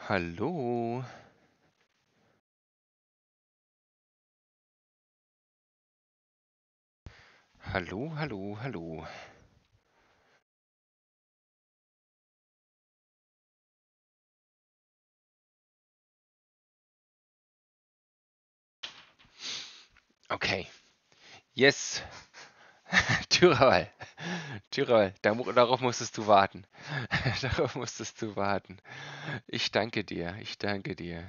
Hallo. Hallo, hallo, hallo. Okay. Yes. Tyrol. Tyrol. Darauf musstest du warten. Darauf musstest du warten. Ich danke dir. Ich danke dir.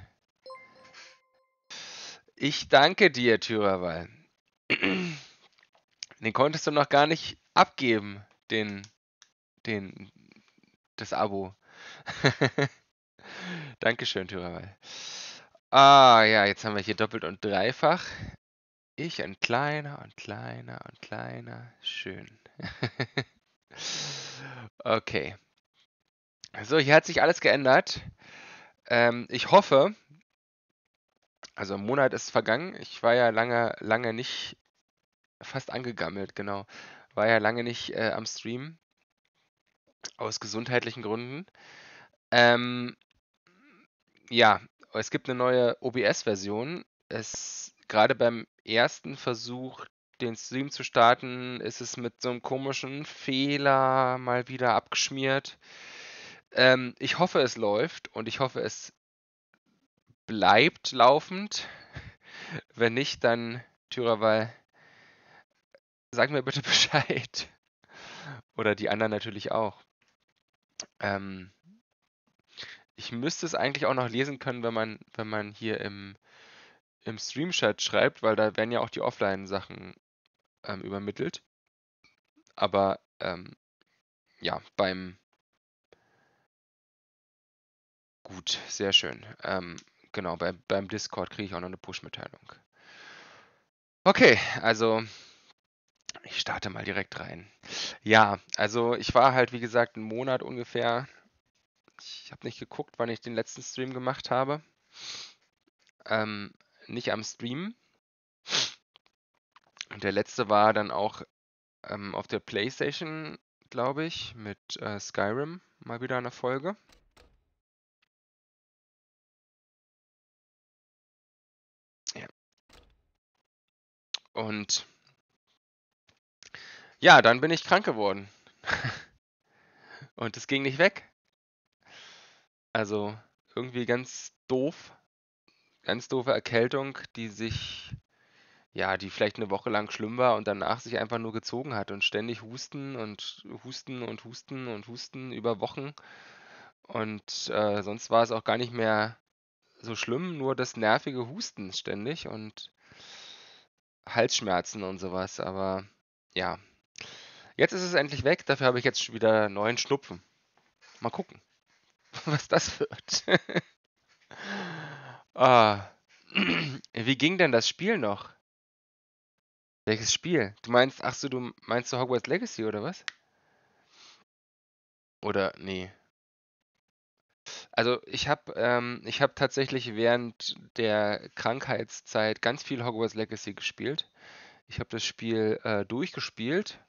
Ich danke dir, Tyrol. Den konntest du noch gar nicht abgeben, den, das Abo. Dankeschön, Tyrol. Ah, ja, jetzt haben wir hier doppelt und dreifach. Ich ein kleiner und kleiner und kleiner. Schön. Okay. So, hier hat sich alles geändert. Ich hoffe, also ein Monat ist vergangen. Ich war ja lange nicht, fast angegammelt, genau. War ja lange nicht am Stream, aus gesundheitlichen Gründen. Ähm, ja, es gibt eine neue OBS-Version. Gerade beim ersten Versuch, den Stream zu starten, ist es mit so einem komischen Fehler mal wieder abgeschmiert. Ich hoffe, es läuft und ich hoffe, es bleibt laufend. Wenn nicht, dann Tyraval, sag mir bitte Bescheid. Oder die anderen natürlich auch. Ähm, Ich müsste es eigentlich auch noch lesen können, wenn man hier im Stream-Chat schreibt, weil da werden ja auch die Offline-Sachen übermittelt. Aber ja, gut, sehr schön. Genau, beim Discord kriege ich auch noch eine Push-Mitteilung. Okay, also ich starte mal direkt rein. Ja, also ich war halt, wie gesagt, einen Monat ungefähr. Ich habe nicht geguckt, wann ich den letzten Stream gemacht habe. Ähm, Nicht am Stream. Und der letzte war dann auch auf der PlayStation, glaube ich, mit Skyrim mal wieder eine Folge. Ja. Und ja, dann bin ich krank geworden. Und es ging nicht weg. Also irgendwie ganz doof. Ganz doofe Erkältung, die vielleicht eine Woche lang schlimm war und danach sich einfach nur gezogen hat und ständig Husten und Husten und Husten und Husten über Wochen. Und sonst war es auch gar nicht mehr so schlimm, nur das nervige Husten ständig und Halsschmerzen und sowas. Aber ja, jetzt ist es endlich weg. Dafür habe ich jetzt schon wieder neuen Schnupfen. Mal gucken, was das wird. Ah. Wie ging denn das Spiel noch? Welches Spiel? Du meinst du Hogwarts Legacy oder was? Oder nee. Also ich habe tatsächlich während der Krankheitszeit ganz viel Hogwarts Legacy gespielt. Ich habe das Spiel durchgespielt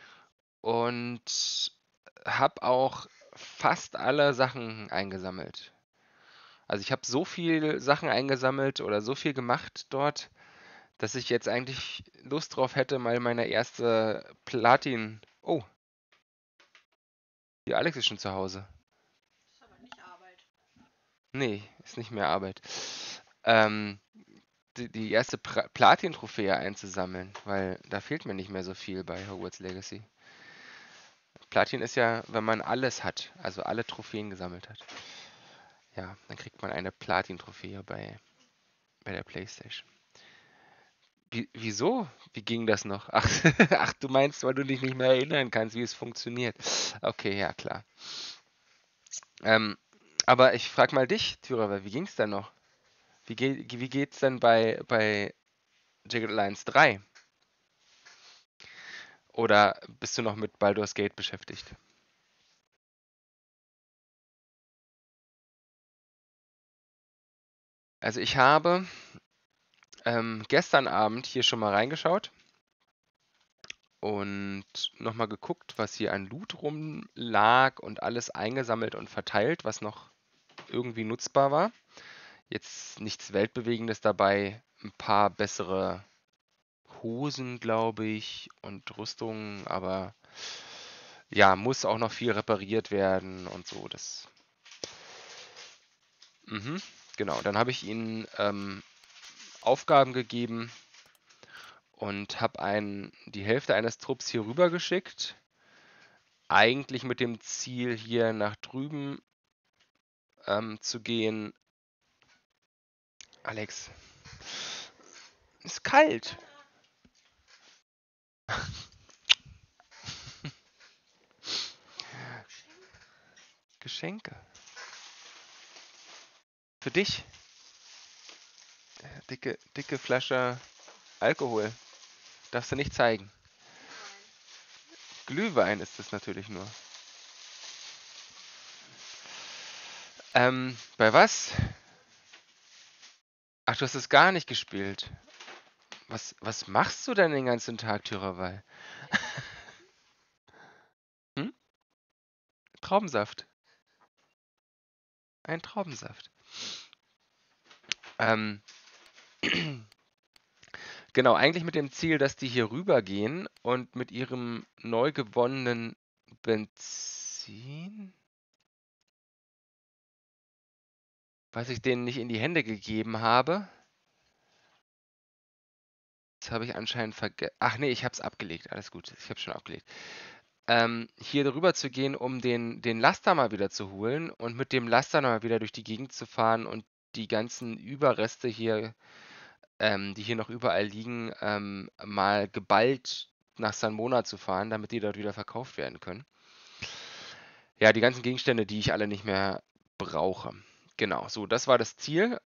und habe auch fast alle Sachen eingesammelt. Also ich habe so viel Sachen eingesammelt oder so viel gemacht dort, dass ich jetzt eigentlich Lust drauf hätte, mal meine erste Platin. Oh, die Alex ist schon zu Hause. Ist aber nicht Arbeit. Nee, ist nicht mehr Arbeit. Ähm, die erste Platin-Trophäe einzusammeln, weil da fehlt mir nicht mehr so viel bei Hogwarts Legacy. Platin ist ja, wenn man alles hat, also alle Trophäen gesammelt hat. Ja, dann kriegt man eine Platin-Trophäe bei der PlayStation. Wieso? Wie ging das noch? Ach, ach, du meinst, weil du dich nicht mehr erinnern kannst, wie es funktioniert. Okay, ja, klar. Ähm, aber ich frag mal dich, Tyraver, wie ging's denn noch? Wie geht's denn bei Jagged Alliance 3? Oder bist du noch mit Baldur's Gate beschäftigt? Also ich habe gestern Abend hier schon mal reingeschaut und nochmal geguckt, was hier an Loot rumlag und alles eingesammelt und verteilt, was noch irgendwie nutzbar war. Jetzt nichts Weltbewegendes dabei, ein paar bessere Hosen, glaube ich, und Rüstungen, aber ja, muss auch noch viel repariert werden und so. Genau, dann habe ich ihnen Aufgaben gegeben und habe die Hälfte eines Trupps hier rüber geschickt. Eigentlich mit dem Ziel, hier nach drüben zu gehen. Alex, ist kalt. Geschenke. Für dich. Dicke Flasche Alkohol. Darfst du nicht zeigen. Glühwein ist es natürlich nur. Bei was? Ach, du hast es gar nicht gespielt. Was machst du denn den ganzen Tag, Tyrerwall? Hm? Traubensaft. Ein Traubensaft. Ähm, genau, eigentlich mit dem Ziel, dass die hier rübergehen und mit ihrem neu gewonnenen Benzin, was ich denen nicht in die Hände gegeben habe, das habe ich anscheinend vergessen. Ach nee, ich habe es abgelegt. Alles gut, ich habe schon abgelegt. Hier drüber zu gehen, um den Laster mal wieder zu holen und mit dem Laster mal wieder durch die Gegend zu fahren und die ganzen Überreste hier, die hier noch überall liegen, mal geballt nach San Mona zu fahren, damit die dort wieder verkauft werden können. Ja, die ganzen Gegenstände, die ich alle nicht mehr brauche. Genau, so, das war das Ziel.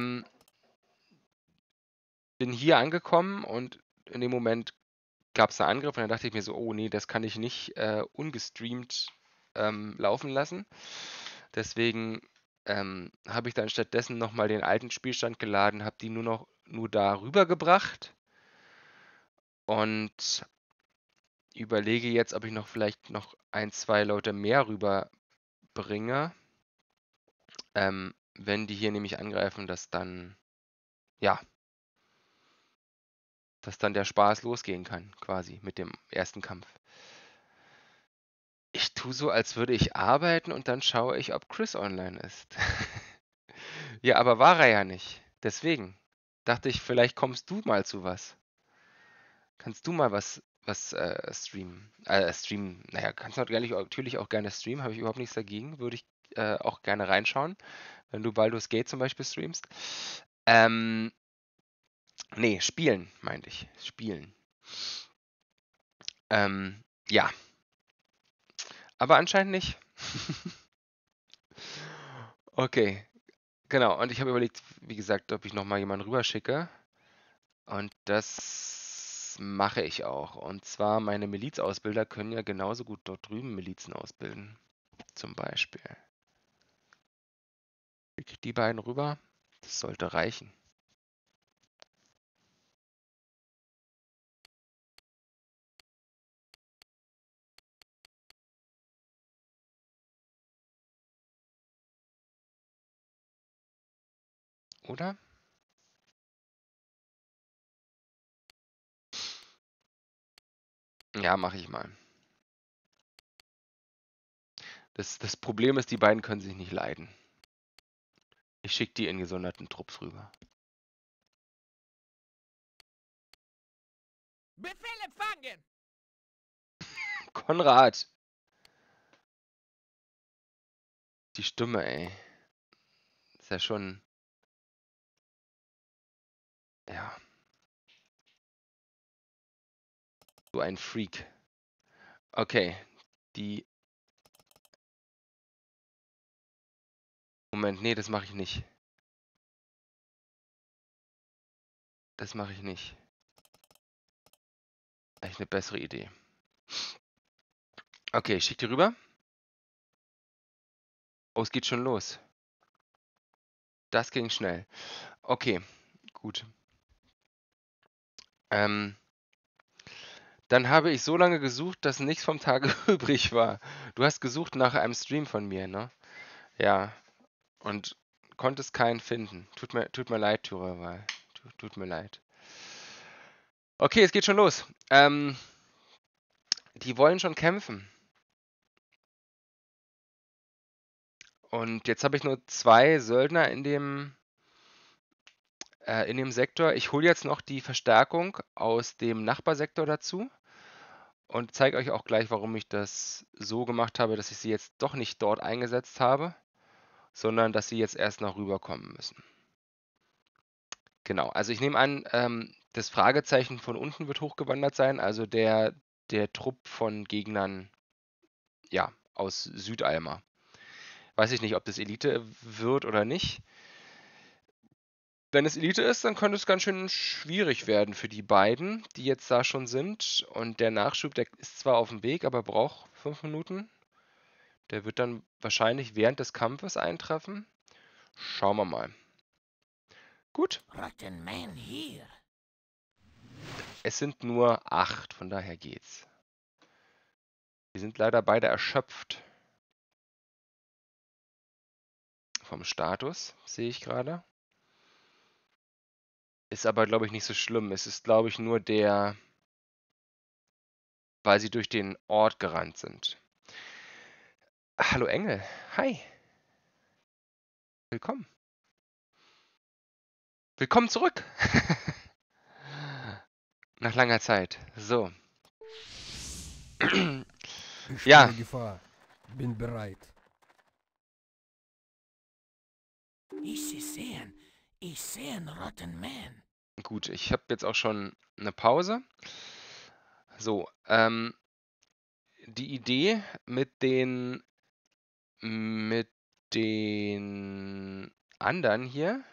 Bin hier angekommen und in dem Moment gab es einen Angriff und dann dachte ich mir so, oh nee, das kann ich nicht ungestreamt laufen lassen. Deswegen habe ich dann stattdessen nochmal den alten Spielstand geladen, habe die nur da rübergebracht und überlege jetzt, ob ich vielleicht noch ein, zwei Leute mehr rüberbringe. Wenn die hier nämlich angreifen, dass dann der Spaß losgehen kann, quasi mit dem ersten Kampf. Ich tue so, als würde ich arbeiten und dann schaue ich, ob Chris online ist. Ja, aber war er ja nicht. Deswegen dachte ich, vielleicht kommst du mal zu was. Kannst du mal was streamen? Streamen, naja, kannst du natürlich auch gerne streamen, habe ich überhaupt nichts dagegen. Würde ich auch gerne reinschauen, wenn du Baldur's Gate zum Beispiel streamst. Nee, spielen, meinte ich. Spielen. Ja. Aber anscheinend nicht. Okay, genau. Und ich habe überlegt, wie gesagt, ob ich nochmal jemanden rüberschicke. Und das mache ich auch. Und zwar, meine Milizausbilder können ja genauso gut dort drüben Milizen ausbilden. Zum Beispiel. Schicke ich die beiden rüber. Das sollte reichen. Oder? Ja, mache ich mal. Das Problem ist, die beiden können sich nicht leiden. Ich schicke die in gesonderten Trupps rüber. Befehl empfangen! Konrad! Die Stimme, ey. Ist ja schon. Ja. So ein Freak. Okay. Moment, nee, das mache ich nicht. Das mache ich nicht. Eigentlich eine bessere Idee. Okay, ich schicke die rüber. Oh, es geht schon los. Das ging schnell. Okay, gut. Dann habe ich so lange gesucht, dass nichts vom Tage übrig war. Du hast gesucht nach einem Stream von mir, ne? Ja. und konntest keinen finden. Tut mir leid, Tyrawahl. Tut mir leid. Okay, es geht schon los. Die wollen schon kämpfen. Und jetzt habe ich nur 2 Söldner in dem Sektor. Ich hole jetzt noch die Verstärkung aus dem Nachbarsektor dazu und zeige euch auch gleich, warum ich das so gemacht habe, dass ich sie jetzt doch nicht dort eingesetzt habe, sondern dass sie jetzt erst noch rüberkommen müssen. Genau, also ich nehme an, das Fragezeichen von unten wird hochgewandert sein, also der Trupp von Gegnern, ja, aus Südalma. Weiß ich nicht, ob das Elite wird oder nicht. Wenn es Elite ist, dann könnte es ganz schön schwierig werden für die beiden, die jetzt da schon sind. Und der Nachschub, der ist zwar auf dem Weg, aber braucht 5 Minuten. Der wird dann wahrscheinlich während des Kampfes eintreffen. Schauen wir mal. Gut. Rotten Man hier. Es sind nur 8, von daher geht's. Die sind leider beide erschöpft. Vom Status, sehe ich gerade. Ist aber, glaube ich, nicht so schlimm. Es ist, glaube ich, nur weil sie durch den Ort gerannt sind. Hallo Engel. Hi. Willkommen. Willkommen zurück. Nach langer Zeit. So. Ich Ja. spüre Gefahr. Bin bereit. Ich sehe einen Rotten Man. Gut, ich habe jetzt auch schon eine Pause. So, die Idee mit den anderen hier,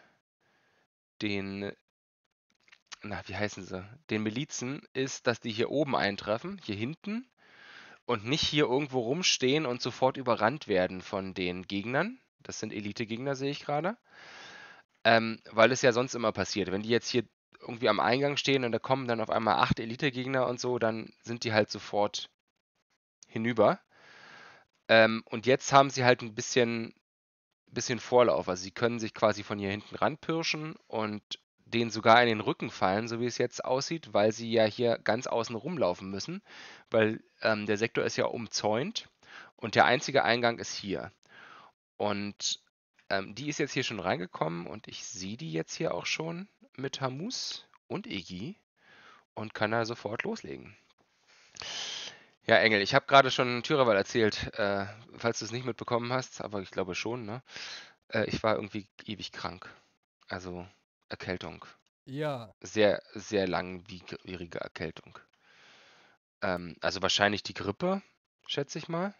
wie heißen sie? Den Milizen, ist, dass die hier oben eintreffen, hier hinten, und nicht hier irgendwo rumstehen und sofort überrannt werden von den Gegnern. Das sind Elite-Gegner, sehe ich gerade. Weil es ja sonst immer passiert. Wenn die jetzt hier irgendwie am Eingang stehen und da kommen dann auf einmal 8 Elite-Gegner und so, dann sind die halt sofort hinüber. Und jetzt haben sie halt ein bisschen Vorlauf. Also sie können sich quasi von hier hinten ranpirschen und denen sogar in den Rücken fallen, so wie es jetzt aussieht, weil sie ja hier ganz außen rumlaufen müssen, weil der Sektor ist ja umzäunt und der einzige Eingang ist hier. Und die ist jetzt hier schon reingekommen und ich sehe die jetzt hier auch schon mit Hamus und Iggy und kann da sofort loslegen. Ja, Engel, ich habe gerade schon Tyraval erzählt, falls du es nicht mitbekommen hast, aber ich glaube schon, ne? Ich war irgendwie ewig krank. Also Erkältung. Ja, Sehr, sehr langwierige Erkältung. Also wahrscheinlich die Grippe, schätze ich mal.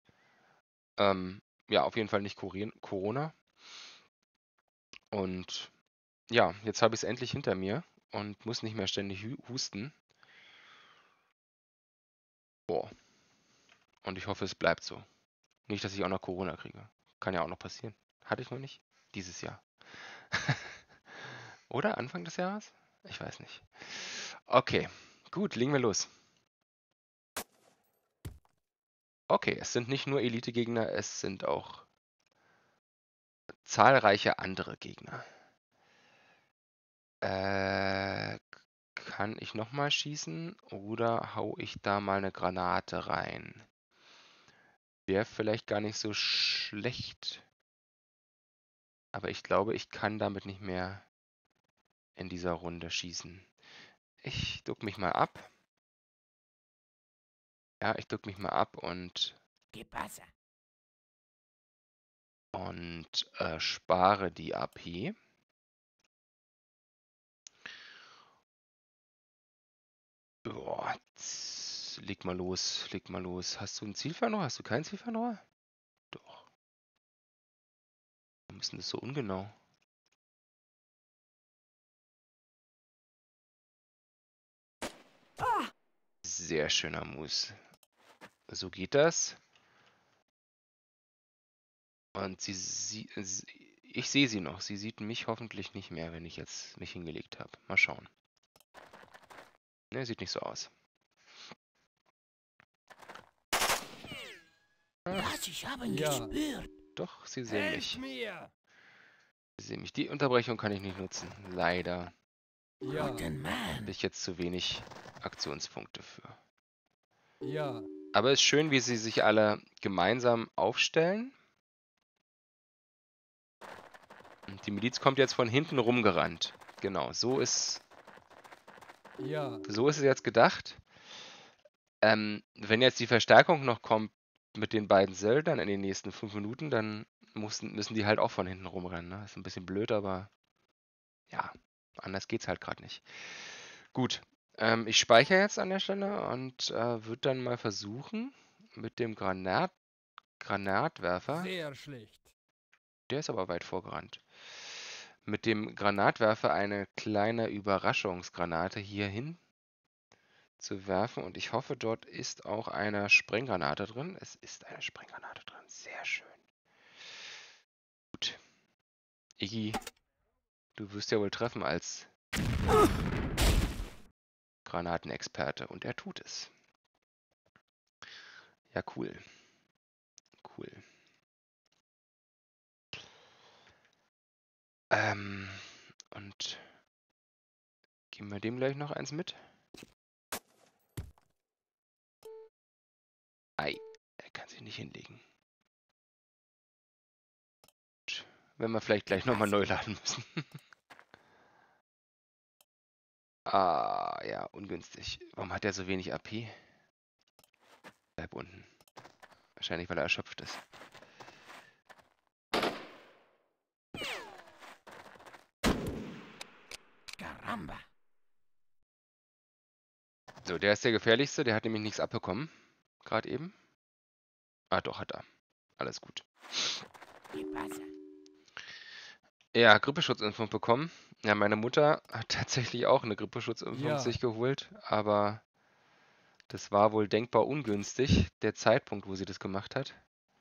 Ja, auf jeden Fall nicht Corona. Und ja, jetzt habe ich es endlich hinter mir und muss nicht mehr ständig husten. Boah. Und ich hoffe, es bleibt so. Nicht, dass ich auch noch Corona kriege. Kann ja auch noch passieren. Hatte ich noch nicht. Dieses Jahr. Oder Anfang des Jahres? Ich weiß nicht. Okay, gut, legen wir los. Okay, es sind nicht nur Elite-Gegner, es sind auch zahlreiche andere Gegner. Kann ich nochmal schießen oder hau ich da mal eine Granate rein? Wäre vielleicht gar nicht so schlecht. Aber ich glaube, ich kann damit nicht mehr in dieser Runde schießen. Ich duck mich mal ab. Ja, ich duck mich mal ab und ¿Qué pasa? spare die AP. Boah, leg mal los, leg mal los. Hast du ein Zielfernrohr? Hast du kein Zielfernrohr? Doch. Warum ist denn das so ungenau? Sehr schöner Mus. So geht das. Und ich sehe sie noch. Sie sieht mich hoffentlich nicht mehr, wenn ich jetzt mich hingelegt habe. Mal schauen. Ne, sieht nicht so aus. Das, ich habe ihn Ja. gespürt. Doch, sie sehen helft mich. mir! Sie sehen mich. Die Unterbrechung kann ich nicht nutzen. Leider. Ja. Rotten Man. Habe ich jetzt zu wenig Aktionspunkte für. Ja. Aber es ist schön, wie sie sich alle gemeinsam aufstellen. Und die Miliz kommt jetzt von hinten rumgerannt. Genau, so ist Ja. es jetzt gedacht. Wenn jetzt die Verstärkung noch kommt mit den beiden Söldnern in den nächsten 5 Minuten, dann müssen die halt auch von hinten rumrennen. Ne? Ist ein bisschen blöd, aber ja, anders geht's halt gerade nicht. Gut, ich speichere jetzt an der Stelle und würde dann mal versuchen, mit dem Granatwerfer, Sehr schlecht. der ist aber weit vorgerannt, mit dem Granatwerfer eine kleine Überraschungsgranate hierhin zu werfen. Und ich hoffe, dort ist auch eine Sprenggranate drin. Es ist eine Sprenggranate drin. Sehr schön. Gut. Iggy, du wirst ja wohl treffen als Granatenexperte. Und er tut es. Ja, cool. Cool. Und geben wir dem gleich noch eins mit? Ei, er kann sich nicht hinlegen. Gut. Wenn wir vielleicht gleich nochmal neu laden müssen. Ah, ja, ungünstig. Warum hat er so wenig AP? Bleib unten. Wahrscheinlich, weil er erschöpft ist. Caramba. So, der ist der gefährlichste. Der hat nämlich nichts abbekommen. Gerade eben. Ah, doch, hat er. Alles gut. ¿Qué pasa? Ja, Grippeschutzimpfung bekommen. Ja, meine Mutter hat tatsächlich auch eine Grippeschutzimpfung Ja. sich geholt. Aber das war wohl denkbar ungünstig, der Zeitpunkt, wo sie das gemacht hat.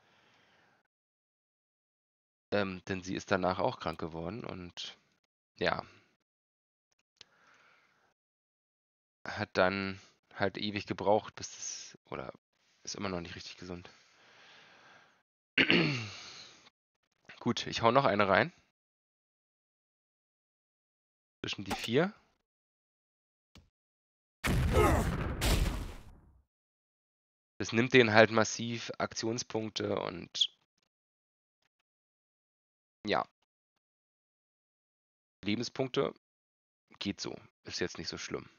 Denn sie ist danach auch krank geworden und ja, hat dann halt ewig gebraucht, bis das, oder ist immer noch nicht richtig gesund. Gut, ich hau noch eine rein. Zwischen die 4. Das nimmt denen halt massiv Aktionspunkte und ja, Lebenspunkte geht so. Ist jetzt nicht so schlimm.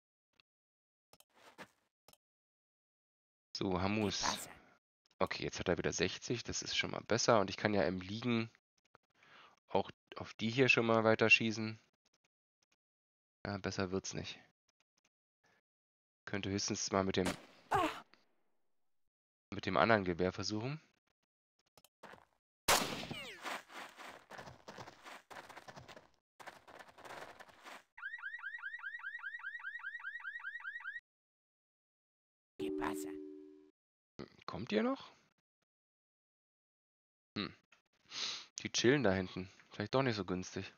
So, ¿Qué Hamus. pasa? Okay, jetzt hat er wieder 60. Das ist schon mal besser. Und ich kann ja im Liegen auch auf die hier schon mal weiter schießen. Ja, besser wird's nicht. Könnte höchstens mal mit dem anderen Gewehr versuchen. ¿Qué pasa? Kommt ihr noch? Hm. Die chillen da hinten. Vielleicht doch nicht so günstig.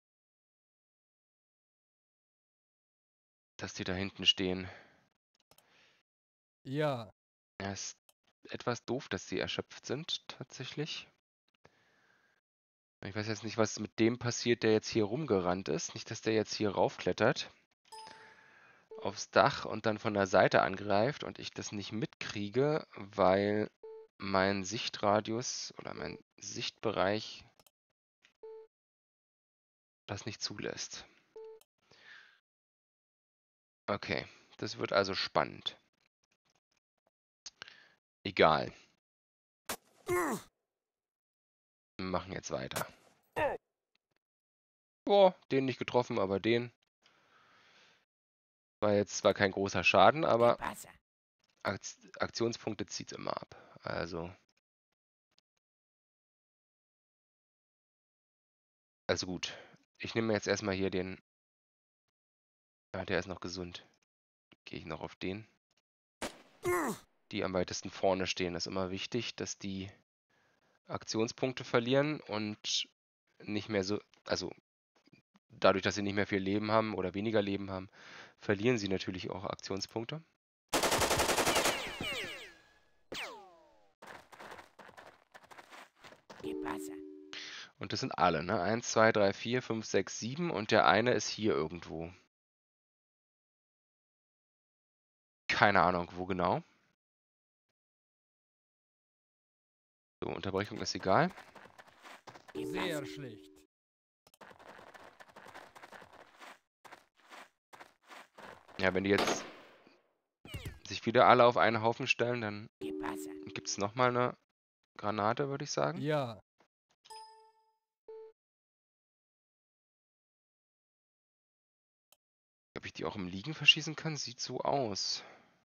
Dass die da hinten stehen. Ja. Ja, ist etwas doof, dass sie erschöpft sind, tatsächlich. Ich weiß jetzt nicht, was mit dem passiert, der jetzt hier rumgerannt ist. Nicht, dass der jetzt hier raufklettert. Aufs Dach und dann von der Seite angreift und ich das nicht mitkriege, weil mein Sichtradius oder mein Sichtbereich das nicht zulässt. Okay, das wird also spannend. Egal. Wir machen jetzt weiter. Boah, den nicht getroffen, aber den. War jetzt zwar kein großer Schaden, ¿Qué aber pasa? Aktionspunkte zieht immer ab. Also gut. Ich nehme jetzt erstmal hier den. Ja, der ist noch gesund. Gehe ich noch auf den. Die am weitesten vorne stehen, ist immer wichtig, dass die Aktionspunkte verlieren und nicht mehr so, also dadurch, dass sie nicht mehr viel Leben haben oder weniger Leben haben, verlieren sie natürlich auch Aktionspunkte. ¿Qué pasa? Und das sind alle, ne? 1, 2, 3, 4, 5, 6, 7 und der eine ist hier irgendwo. Keine Ahnung, wo genau. So, Unterbrechung ist egal. Sehr schlecht. Ja, wenn die jetzt sich wieder alle auf einen Haufen stellen, dann ¿Qué pasa? gibt es nochmal eine Granate, würde ich sagen. Ja. Ob ich die auch im Liegen verschießen kann? Sieht so aus.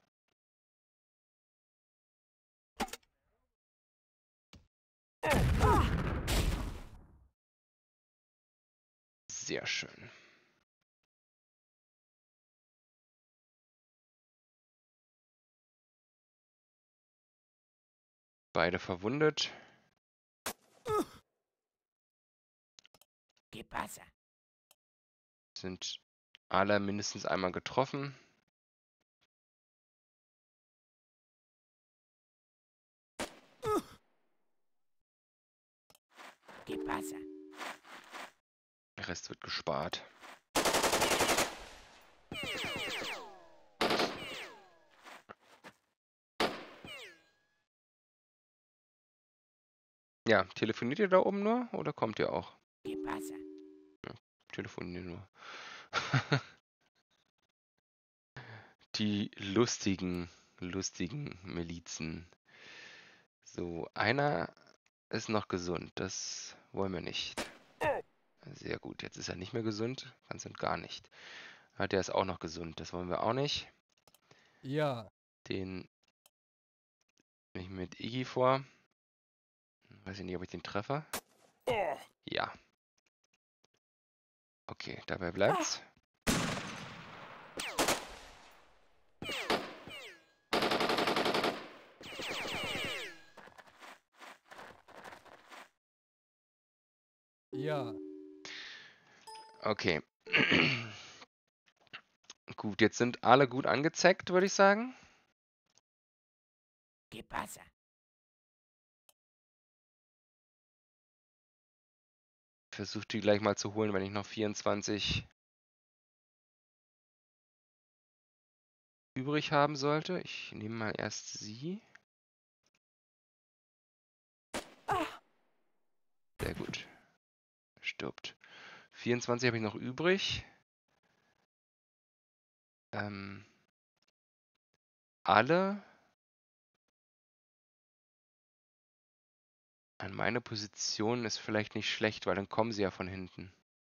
Sehr schön. Beide verwundet. ¿Qué pasa? Sind alle mindestens einmal getroffen. ¿Qué pasa? Der Rest wird gespart. Ja, telefoniert ihr da oben nur oder kommt ihr auch? ¿Qué pasa? Telefoniert nur. Die lustigen Milizen. So, einer ist noch gesund. Das wollen wir nicht. Sehr gut. Jetzt ist er nicht mehr gesund. Ganz und gar nicht. Ah, der ist auch noch gesund. Das wollen wir auch nicht. Ja. Den nehme ich mit Iggy vor. Weiß ich nicht, ob ich den treffe. Ja. Okay, dabei bleibt's. Ja. Okay. Gut, jetzt sind alle gut angezeckt, würde ich sagen. ¿Qué pasa? Versuche die gleich mal zu holen, wenn ich noch 24 übrig haben sollte. Ich nehme mal erst sie. Sehr gut. Stirbt. 24 habe ich noch übrig. Alle an meine Position ist vielleicht nicht schlecht, weil dann kommen sie ja von hinten.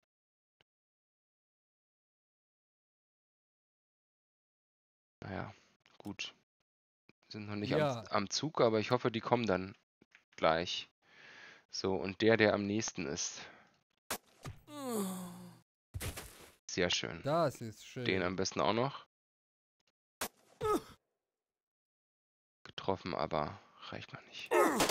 Naja, gut. Sind noch nicht Ja. am Zug, aber ich hoffe, die kommen dann gleich. So, und der am nächsten ist. Sehr schön. Das ist Den am schön. besten auch noch. Getroffen, aber reicht noch nicht.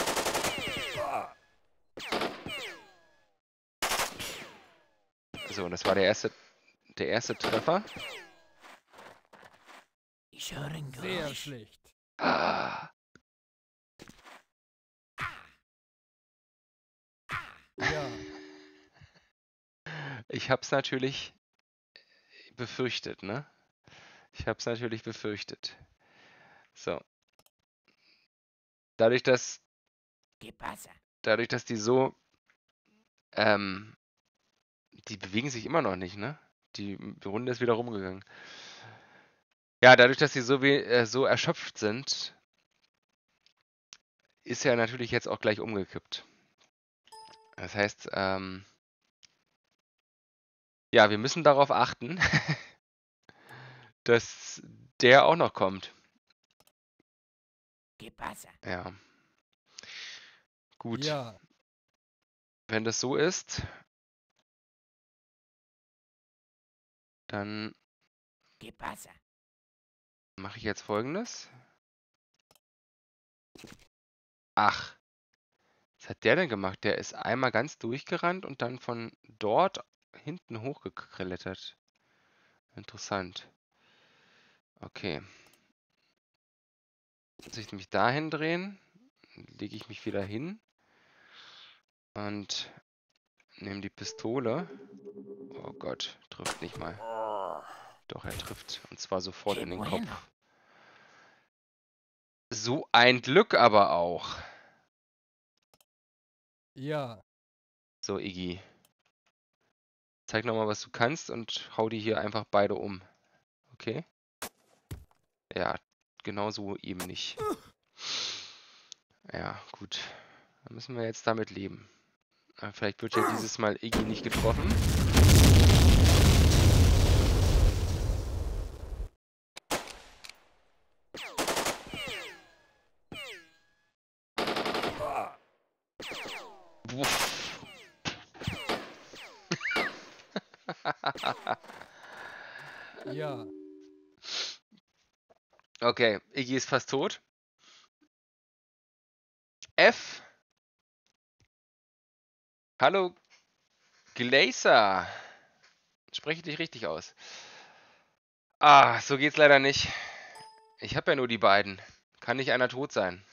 So, das war der erste Treffer. Ich höre ein Sehr Geräusch. schlecht. Ah, Ja. ich hab's natürlich befürchtet, ne? Ich hab's natürlich befürchtet. So. Dadurch, dass ¿Qué pasa? die so, die bewegen sich immer noch nicht, ne? Die Runde ist wieder rumgegangen. Ja, dadurch, dass sie so erschöpft sind, ist er natürlich jetzt auch gleich umgekippt. Das heißt, ja, wir müssen darauf achten, dass der auch noch kommt. ¿Qué pasa? Ja. Gut. Ja. Wenn das so ist, dann ¿Qué pasa? mache ich jetzt Folgendes. Ach, was hat der denn gemacht? Der ist einmal ganz durchgerannt und dann von dort hinten hochgeklettert. Interessant. Okay. Muss ich mich dahin drehen, lege ich mich wieder hin und Nehmen die Pistole. Oh Gott, trifft nicht mal. Doch, er trifft. Und zwar sofort Que in den bueno. Kopf. So ein Glück aber auch. Ja. So, Iggy. Zeig nochmal, was du kannst und hau die hier einfach beide um. Okay? Ja, genau so eben nicht. Ja, gut. Dann müssen wir jetzt damit leben. Vielleicht wird ja dieses Mal Iggy nicht getroffen. Wuff. Ja. Okay, Iggy ist fast tot. F. Hallo, Glazer. Spreche ich dich richtig aus? Ah, so geht's leider nicht. Ich habe ja nur die beiden. Kann nicht einer tot sein.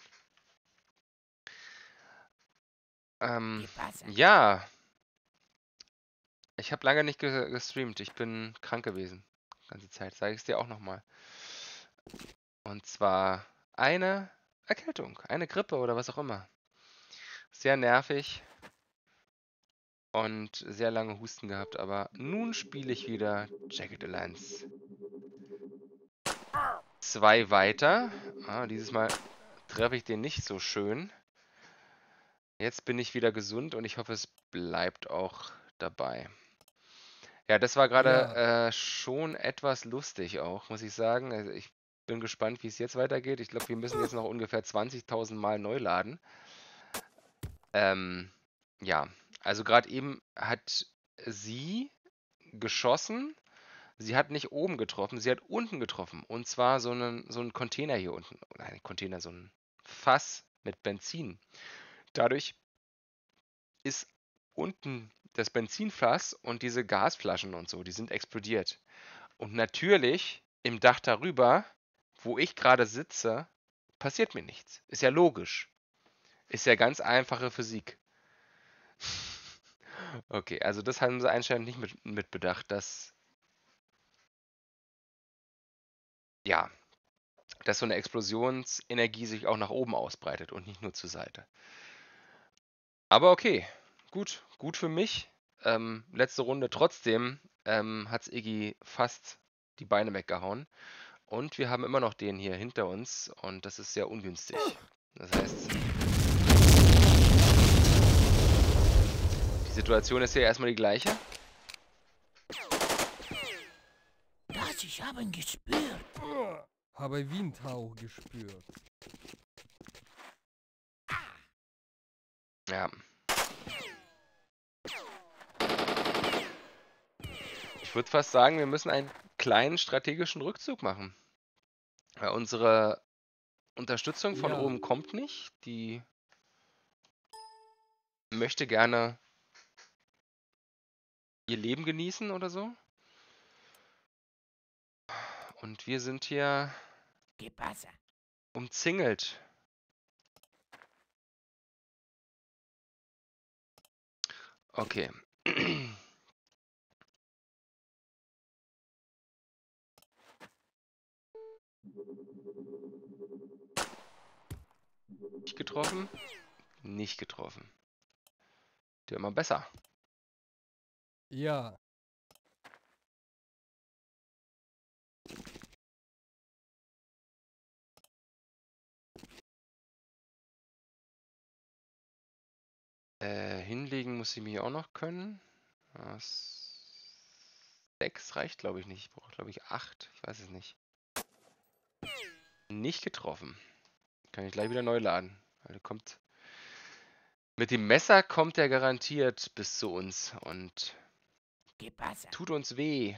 ¿Qué pasa? Ja. Ich habe lange nicht gestreamt. Ich bin krank gewesen. Die ganze Zeit. Sage ich es dir auch nochmal. Und zwar eine Erkältung, eine Grippe oder was auch immer. Sehr nervig und sehr lange Husten gehabt. Aber nun spiele ich wieder Jagged Alliance 2 weiter. Dieses Mal treffe ich den nicht so schön. Jetzt bin ich wieder gesund und ich hoffe, es bleibt auch dabei. Ja, das war gerade schon etwas lustig auch, muss ich sagen. Also ich bin gespannt, wie es jetzt weitergeht. Ich glaube, wir müssen jetzt noch ungefähr 20.000 Mal neu laden. Ja, also gerade eben hat sie geschossen. Sie hat nicht oben getroffen, sie hat unten getroffen. Und zwar so einen Container hier unten. Oder ein Container, so ein Fass mit Benzin. Dadurch ist unten das Benzinfass und diese Gasflaschen und so, die sind explodiert. Und natürlich im Dach darüber, wo ich gerade sitze, passiert mir nichts. Ist ja logisch. Ist ja ganz einfache Physik. Okay, also das haben sie anscheinend nicht mit bedacht, dass, ja, dass so eine Explosionsenergie sich auch nach oben ausbreitet und nicht nur zur Seite. Aber okay, gut für mich. Letzte Runde trotzdem hat's Iggy fast die Beine weggehauen. Und wir haben immer noch den hier hinter uns und das ist sehr ungünstig. Das heißt, die Situation ist hier erstmal die gleiche. Das ich haben gespürt. Habe Windhauch gespürt. Ja. Ich würde fast sagen, wir müssen einen kleinen strategischen Rückzug machen. Weil unsere Unterstützung von Ja. oben kommt nicht. Die möchte gerne ihr Leben genießen oder so. Und wir sind hier ¿Qué pasa? umzingelt. Okay. Nicht getroffen? Nicht getroffen. Der immer besser. Ja. Hinlegen muss ich mich auch noch können. 6 reicht, glaube ich, nicht. Ich brauche, glaube ich, 8. Ich weiß es nicht. Nicht getroffen. Kann ich gleich wieder neu laden. Also kommt. Mit dem Messer kommt er garantiert bis zu uns und ¿Qué pasa? tut uns weh.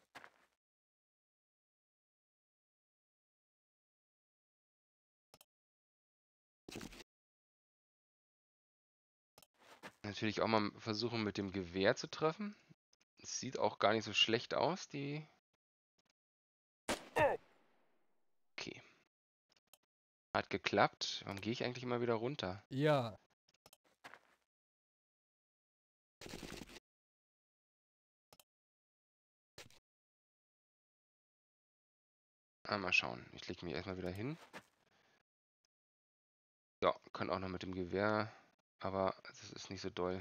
Natürlich auch mal versuchen, mit dem Gewehr zu treffen. Es sieht auch gar nicht so schlecht aus, die. Okay. Hat geklappt. Warum gehe ich eigentlich immer wieder runter? Ja. Mal schauen. Ich lege mich erstmal wieder hin. Ja, kann auch noch mit dem Gewehr, aber es ist nicht so doll.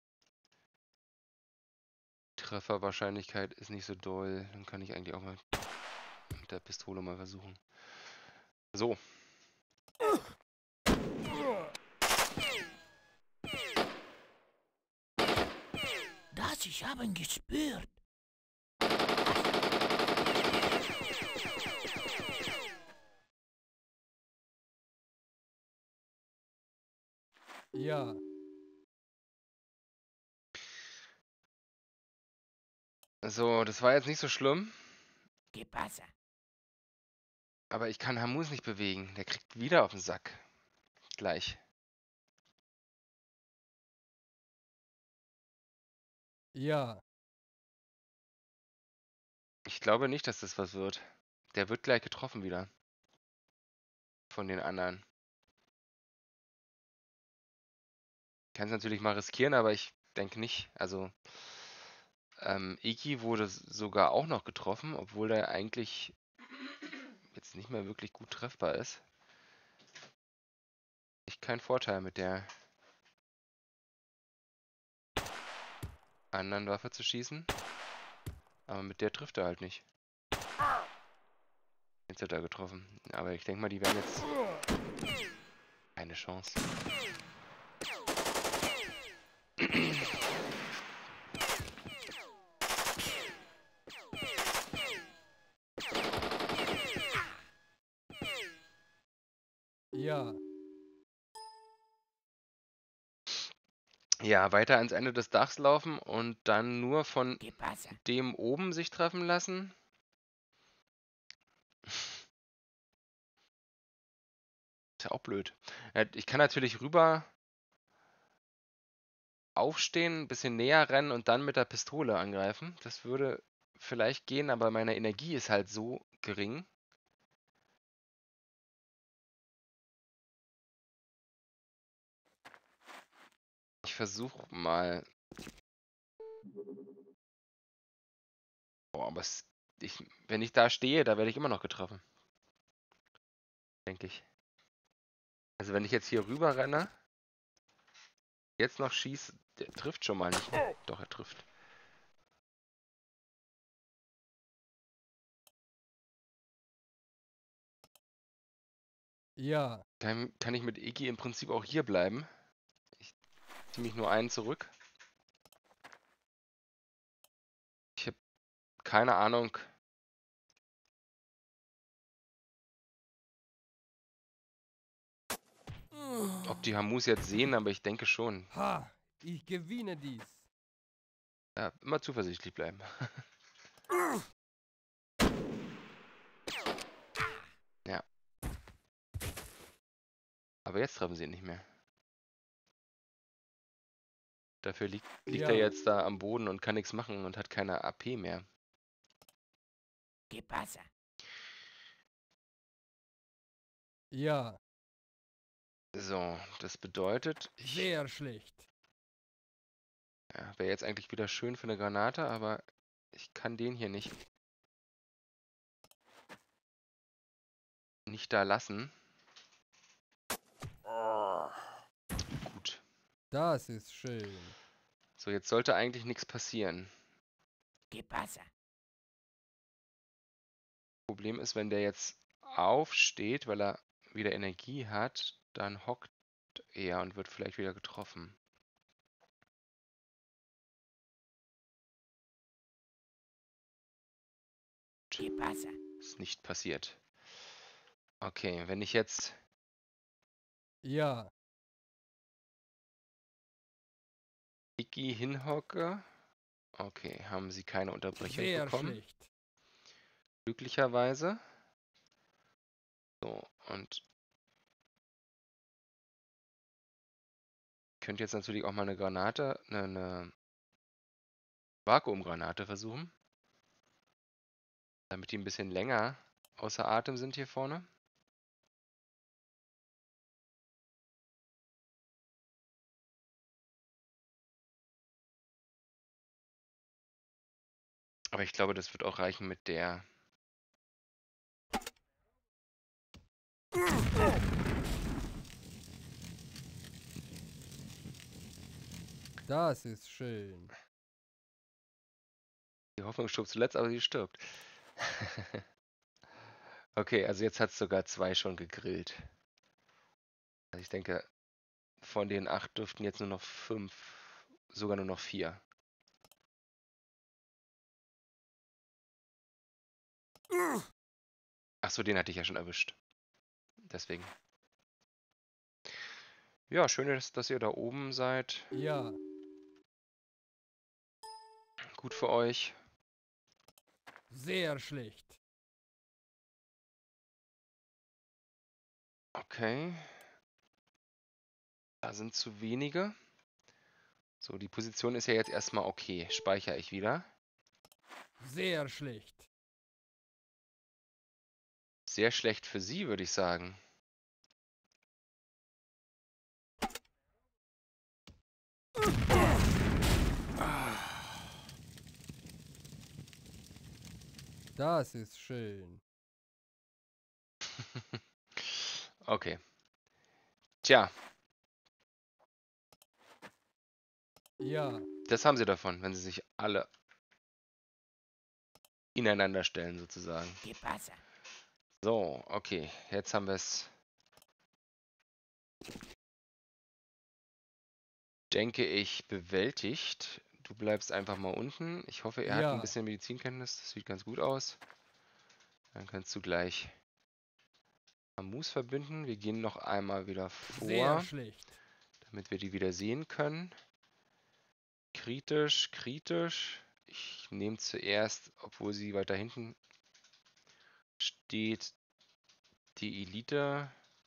Trefferwahrscheinlichkeit ist nicht so doll. Dann kann ich eigentlich auch mal mit der Pistole mal versuchen. So. Das ich haben gespürt. Ja, So, das war jetzt nicht so schlimm. ¿Qué pasa? Aber ich kann Hamus nicht bewegen. Der kriegt wieder auf den Sack. Gleich. ja, Ich glaube nicht, dass das was wird. Der wird gleich getroffen wieder. Von den anderen. Kann es natürlich mal riskieren, aber ich denke nicht. Also, Iki wurde sogar auch noch getroffen, obwohl der eigentlich jetzt nicht mehr wirklich gut treffbar ist. Ich kein Vorteil mit der anderen Waffe zu schießen. Aber mit der trifft er halt nicht. Jetzt hat er getroffen. Aber ich denke mal, die werden jetzt keine Chance. ja, Ja, weiter ans Ende des Dachs laufen und dann nur von ¿Qué pasa? dem oben sich treffen lassen. Ist ja auch blöd. Ich kann natürlich rüber aufstehen, ein bisschen näher rennen und dann mit der Pistole angreifen. Das würde vielleicht gehen, aber meine Energie ist halt so gering. Ich versuche mal. Boah, aber wenn ich da stehe, da werde ich immer noch getroffen. Denke ich. Also wenn ich jetzt hier rüber renne, jetzt noch schieße, der trifft schon mal nicht. Ne? Doch, er trifft. ja, Kann ich mit Iggy im Prinzip auch hier bleiben. Ich ziehe mich nur einen zurück. Ich habe keine Ahnung. Ob die Hamus jetzt sehen, aber ich denke schon. ha, ich gewinne dies. Ja, immer zuversichtlich bleiben. Ja. Aber jetzt treffen sie ihn nicht mehr. Dafür liegt er Ja, jetzt da am Boden und kann nichts machen und hat keine AP mehr. ¿Qué pasa? ja, So, das bedeutet, ich sehr schlecht. wäre jetzt eigentlich wieder schön für eine Granate, aber ich kann den hier nicht da lassen. Gut. Das ist schön. So, jetzt sollte eigentlich nichts passieren. ¿Qué pasa? Problem ist, wenn der jetzt aufsteht, weil er wieder Energie hat, dann hockt er und wird vielleicht wieder getroffen. ¿Qué pasa? Ist nicht passiert. Okay, wenn ich jetzt Ja, Iggy hinhocke. Okay, haben sie keine Unterbrechung sehr bekommen. schlecht. Glücklicherweise. So, und könnt jetzt natürlich auch mal eine Granate, eine Vakuumgranate versuchen. Damit die ein bisschen länger außer Atem sind hier vorne. Aber ich glaube, das wird auch reichen mit der. Das ist schön. Die Hoffnung stirbt zuletzt, aber sie stirbt. Okay, also jetzt hat es sogar 2 schon gegrillt. Also ich denke, von den 8 dürften jetzt nur noch 5, sogar nur noch 4. Achso, den hatte ich ja schon erwischt. Deswegen. Ja, schön, dass ihr da oben seid. Ja, Gut für euch. sehr schlecht. Okay. Da sind zu wenige. So, die Position ist ja jetzt erstmal okay. Speichere ich wieder. Sehr schlecht. Sehr schlecht für sie, würde ich sagen. Das ist schön. Okay. Tja, Ja, das haben sie davon, wenn sie sich alle ineinander stellen, sozusagen. ¿Qué pasa? So, okay. Jetzt haben wir es, denke ich, bewältigt. Du bleibst einfach mal unten. Ich hoffe, er hat ein ja, bisschen Medizinkenntnis. Das sieht ganz gut aus. Dann kannst du gleich Amus verbinden. Wir gehen noch einmal wieder sehr vor, schlecht. damit wir die wieder sehen können. Kritisch, kritisch. Ich nehme zuerst, obwohl sie weiter hinten steht, die Elite.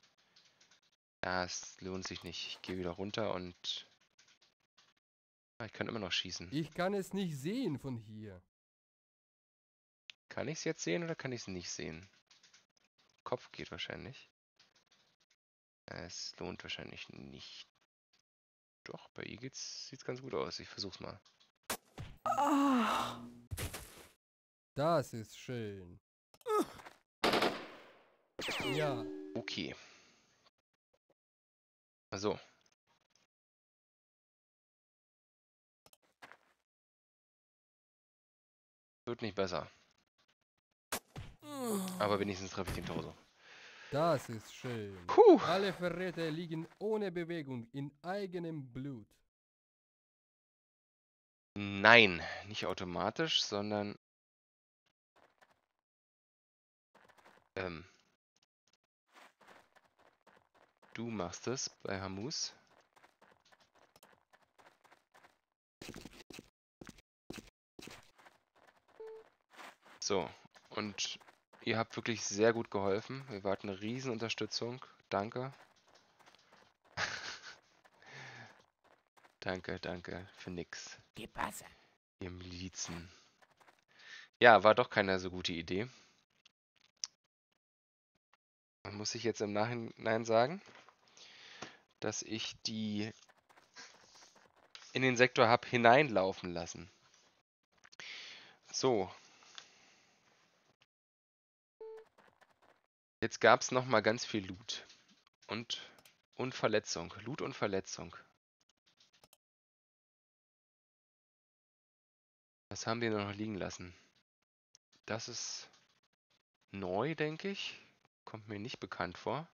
Das lohnt sich nicht. Ich gehe wieder runter und ich kann immer noch schießen. Ich kann es nicht sehen von hier. Kann ich es jetzt sehen oder kann ich es nicht sehen? Kopf geht wahrscheinlich. Es lohnt wahrscheinlich nicht. Doch, bei ihr sieht es ganz gut aus. Ich versuch's mal. Das ist schön. Ja, Okay. Also. Wird nicht besser. Aber wenigstens treffe ich den Torso. das ist schön. Puh. Alle Verräter liegen ohne Bewegung in eigenem Blut. Nein, nicht automatisch, sondern du machst es bei Hamus. So, und ihr habt wirklich sehr gut geholfen. Wir warten eine Riesenunterstützung. Danke. Danke, danke für nix, ¿Qué pasa? ihr Milizen. Ja, war doch keine so gute Idee. Muss ich jetzt im Nachhinein sagen, dass ich die in den Sektor habe hineinlaufen lassen. So. Jetzt gab es nochmal ganz viel Loot. Und Verletzung. Loot und Verletzung. Was haben wir noch liegen lassen? Das ist neu, denke ich. Kommt mir nicht bekannt vor.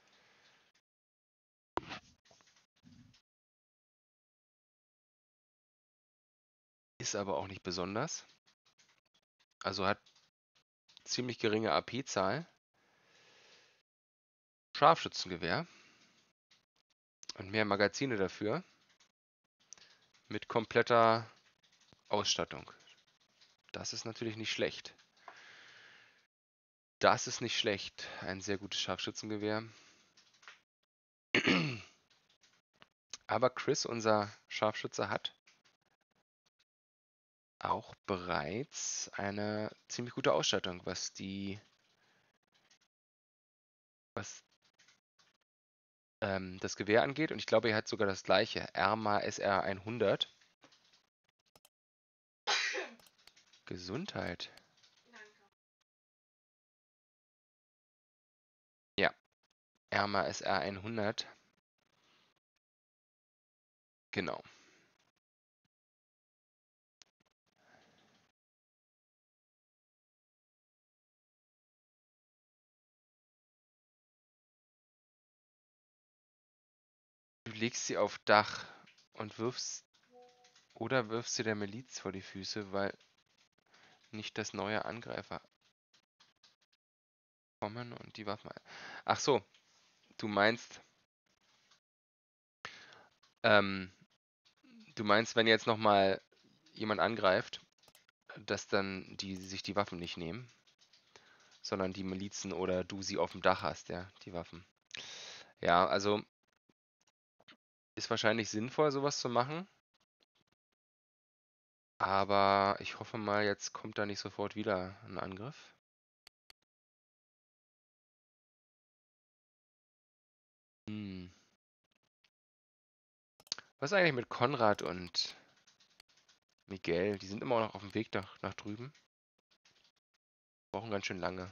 Ist aber auch nicht besonders. Also hat ziemlich geringe AP-Zahl. Scharfschützengewehr. Und mehr Magazine dafür. Mit kompletter Ausstattung. Das ist natürlich nicht schlecht. Das ist nicht schlecht. Ein sehr gutes Scharfschützengewehr. Aber Chris, unser Scharfschütze, hat auch bereits eine ziemlich gute Ausstattung, was das Gewehr angeht. Und ich glaube, er hat sogar das gleiche. Erma SR 100. Gesundheit. Danke. Ja. Erma SR 100. Genau. Du legst sie auf Dach und wirfst sie der Miliz vor die Füße, weil nicht das neue Angreifer kommen und die Waffen. Ach so, du meinst, ähm, wenn jetzt nochmal jemand angreift, dass dann die sich die Waffen nicht nehmen, sondern die Milizen oder du sie auf dem Dach hast, ja, die Waffen. Ja, also ist wahrscheinlich sinnvoll, sowas zu machen. Aber ich hoffe mal, jetzt kommt da nicht sofort wieder ein Angriff. Hm. Was ist eigentlich mit Konrad und Miguel? Die sind immer noch auf dem Weg nach drüben. Brauchen ganz schön lange.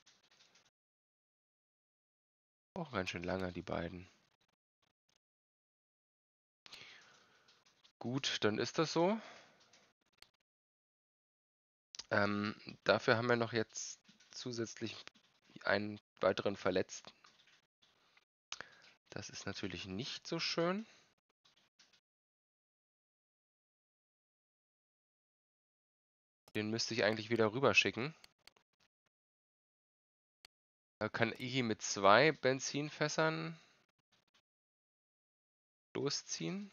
Brauchen ganz schön lange, die beiden. Gut, dann ist das so. Dafür haben wir noch jetzt zusätzlich einen weiteren Verletzten. Das ist natürlich nicht so schön. Den müsste ich eigentlich wieder rüberschicken. Da kann Iggy mit 2 Benzinfässern losziehen.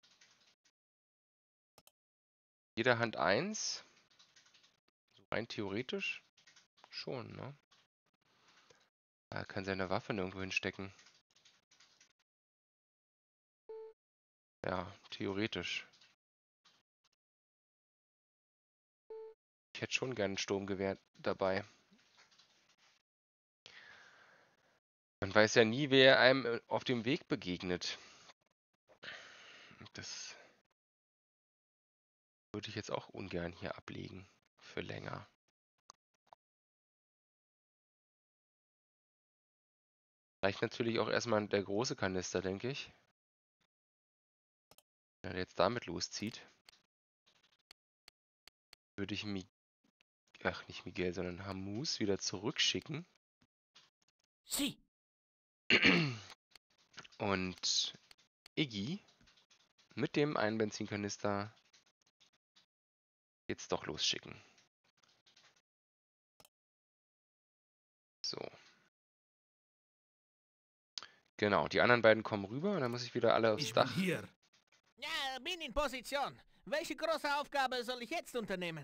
Jeder Hand 1. So rein theoretisch schon, ne? Er kann seine Waffe nirgendwo hinstecken. Ja, theoretisch. Ich hätte schon gern ein Sturmgewehr dabei. Man weiß ja nie, wer einem auf dem Weg begegnet. Das würde ich jetzt auch ungern hier ablegen für länger. Reicht natürlich auch erstmal der große Kanister, denke ich. Wenn er jetzt damit loszieht, würde ich nicht Miguel, sondern Hamus wieder zurückschicken. Sie. Und Iggy mit dem einen Benzinkanister jetzt doch losschicken. So. Genau, die anderen beiden kommen rüber und dann muss ich wieder alle aufs Ich bin Dach. hier. Ja, bin in Position. Welche große Aufgabe soll ich jetzt unternehmen?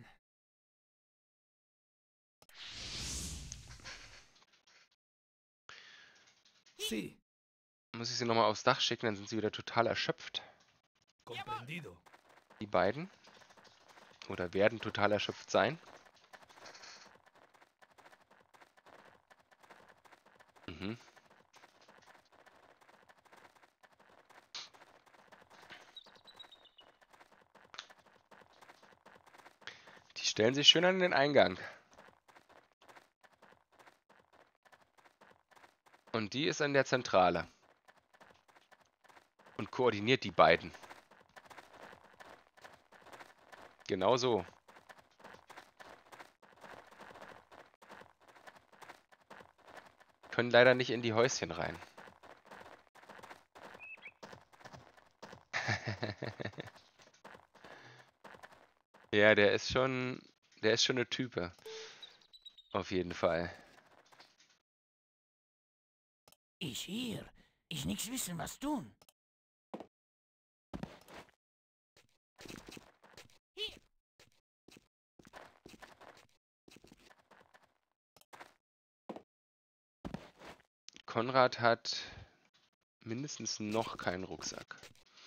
Sí, Muss ich sie nochmal aufs Dach schicken, dann sind sie wieder total erschöpft. comprendido. Die beiden. Oder werden total erschöpft sein. Mhm. Die stellen sich schön an den Eingang. Und die ist an der Zentrale. Und koordiniert die beiden. Genau so. Können leider nicht in die Häuschen rein. Ja, der ist schon eine Type. Auf jeden Fall. Ich hier. Ich nichts wissen, was tun. Hier. Konrad hat mindestens noch keinen Rucksack.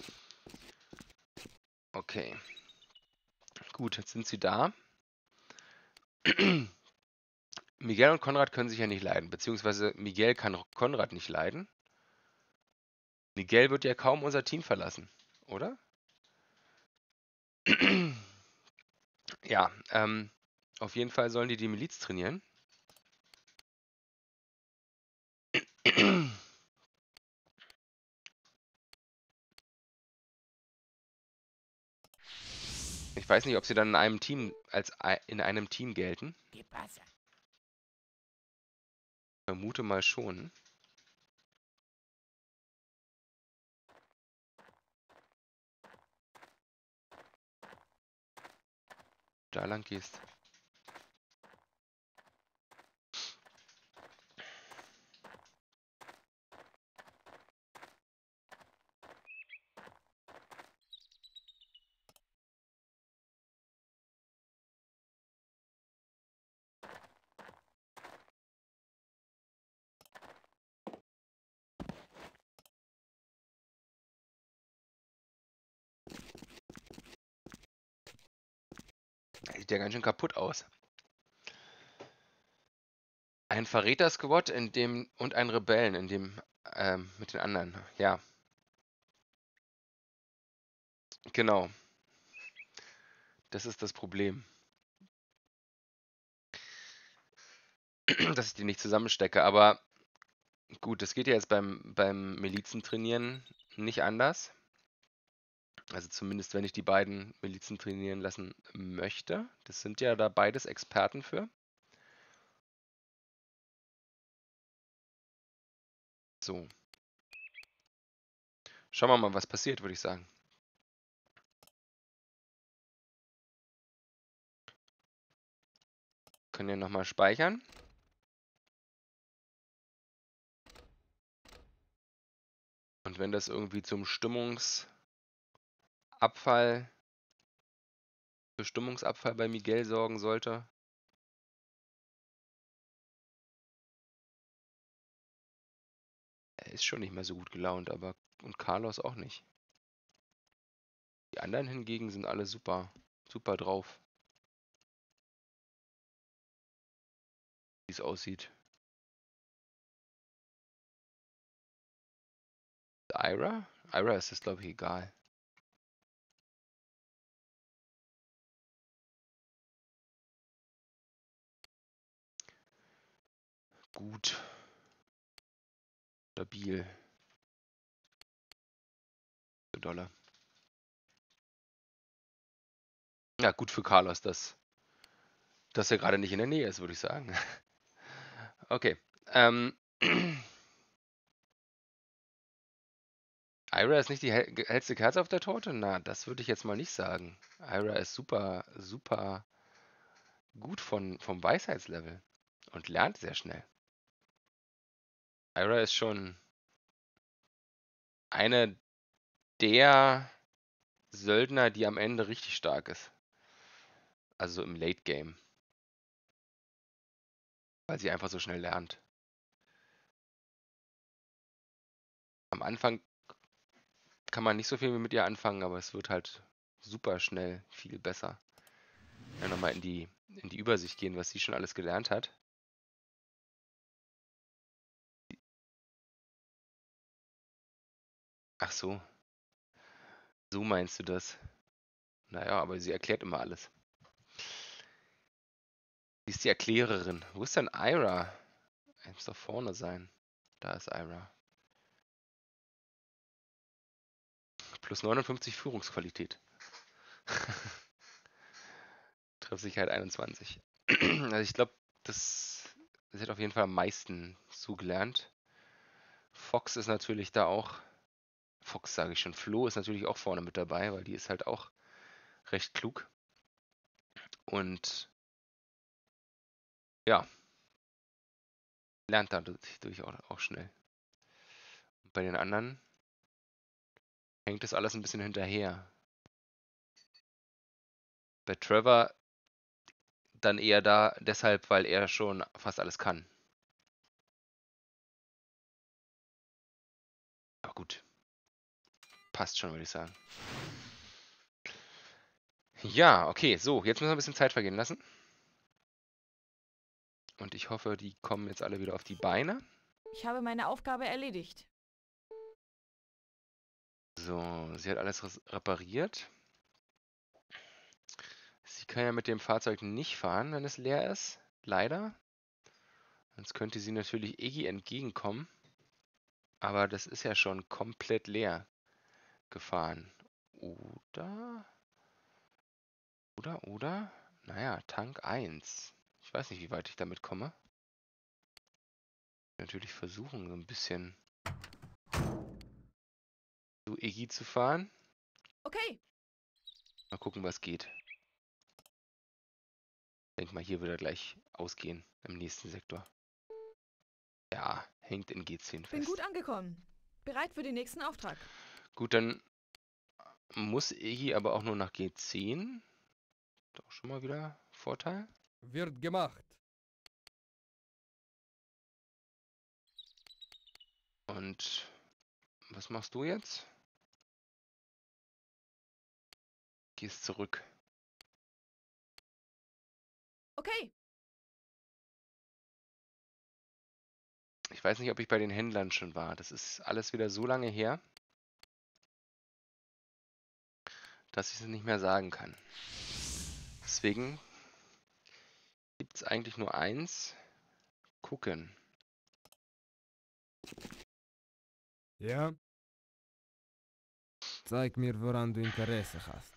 Okay. Gut, jetzt sind sie da. Miguel und Konrad können sich ja nicht leiden, beziehungsweise Miguel kann Konrad nicht leiden. Miguel wird ja kaum unser Team verlassen, oder? Ja, auf jeden Fall sollen die Miliz trainieren. Ich weiß nicht, ob sie dann in einem Team in einem Team gelten. ¿Qué pasa? Vermute mal schon. Da lang gehst. Sieht ja ganz schön kaputt aus. Ein Verräter-Squad in dem und ein Rebellen in dem mit den anderen. Ja, genau. Das ist das Problem. Dass ich die nicht zusammenstecke. Aber gut, das geht ja jetzt beim Milizentrainieren nicht anders. Also zumindest, wenn ich die beiden Milizen trainieren lassen möchte. Das sind ja da beides Experten für. So. Schauen wir mal, was passiert, würde ich sagen. Können ja nochmal speichern. Und wenn das irgendwie zum für Stimmungsabfall bei Miguel sorgen sollte. Er ist schon nicht mehr so gut gelaunt, aber und Carlos auch nicht. Die anderen hingegen sind alle super, super drauf. Wie es aussieht. Ira? Ira ist das, glaube ich, egal. Gut. Stabil. $. Ja, gut für Carlos, dass er gerade nicht in der Nähe ist, würde ich sagen. Okay. Ira ist nicht die hellste Kerze auf der Torte? Na, das würde ich jetzt mal nicht sagen. Ira ist super, super gut vom Weisheitslevel und lernt sehr schnell. Ira ist schon eine der Söldner, die am Ende richtig stark ist. Also im Late Game. Weil sie einfach so schnell lernt. Am Anfang kann man nicht so viel mit ihr anfangen, aber es wird halt super schnell viel besser. Ja, nochmal in die Übersicht gehen, was sie schon alles gelernt hat. Ach so. So meinst du das? Naja, aber sie erklärt immer alles. Sie ist die Erklärerin. Wo ist denn Ira? Er muss doch vorne sein. Da ist Ira. Plus 59 Führungsqualität. Treffsicherheit 21. Also ich glaube, sie hat auf jeden Fall am meisten zugelernt. Fox ist natürlich da auch. Fox sage ich schon. Flo ist natürlich auch vorne mit dabei, weil die ist halt auch recht klug. Und ja, lernt dadurch auch schnell. Und bei den anderen hängt das alles ein bisschen hinterher. Bei Trevor dann eher da deshalb, weil er schon fast alles kann. Aber gut. Passt schon, würde ich sagen. Ja, okay, so, jetzt müssen wir ein bisschen Zeit vergehen lassen. Und ich hoffe, die kommen jetzt alle wieder auf die Beine. Ich habe meine Aufgabe erledigt. So, sie hat alles repariert. Sie kann ja mit dem Fahrzeug nicht fahren, wenn es leer ist. Leider. Sonst könnte sie natürlich Iggy entgegenkommen. Aber das ist ja schon komplett leer gefahren. Oder? Oder? Naja, Tank 1. Ich weiß nicht, wie weit ich damit komme. Natürlich versuchen, so ein bisschen so Iggy zu fahren. Okay, Mal gucken, was geht. Ich denke mal, hier wird er gleich ausgehen im nächsten Sektor. Ja, hängt in G10 bin gut fest. angekommen. Bereit für den nächsten Auftrag. Gut, dann muss Iggy aber auch nur nach G10. Doch schon mal wieder Vorteil. Wird gemacht. Und was machst du jetzt? Gehst zurück. Okay, Ich weiß nicht, ob ich bei den Händlern schon war. Das ist alles wieder so lange her, dass ich es nicht mehr sagen kann. Deswegen gibt es eigentlich nur eins. Gucken. Ja? Zeig mir, woran du Interesse hast.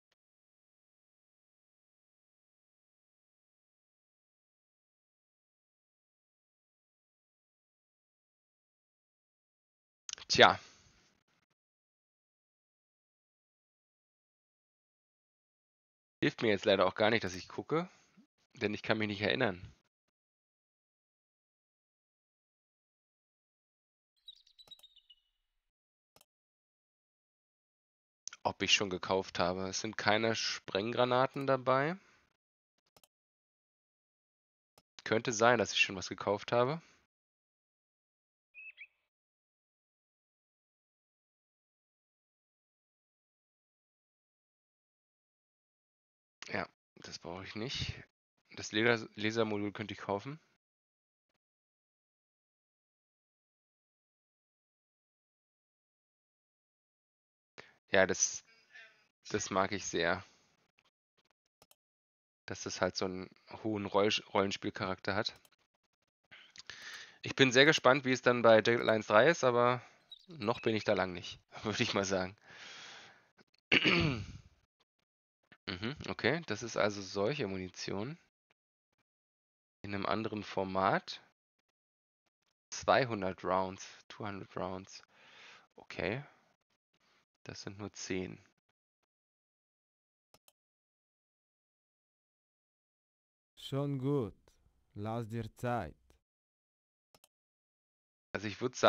Tja. Hilft mir jetzt leider auch gar nicht, dass ich gucke, denn ich kann mich nicht erinnern. Ob ich schon gekauft habe. Es sind keine Sprenggranaten dabei. Könnte sein, dass ich schon was gekauft habe. Ja, das brauche ich nicht. Das Lasermodul könnte ich kaufen. Ja, das mag ich sehr. Dass das halt so einen hohen Rollenspielcharakter hat. Ich bin sehr gespannt, wie es dann bei Jagged Alliance 3 ist, aber noch bin ich da lang nicht, würde ich mal sagen. Okay, das ist also solche Munition. In einem anderen Format. 200 Rounds, 200 Rounds. Okay, das sind nur 10. Schon gut. Lass dir Zeit. Also ich würde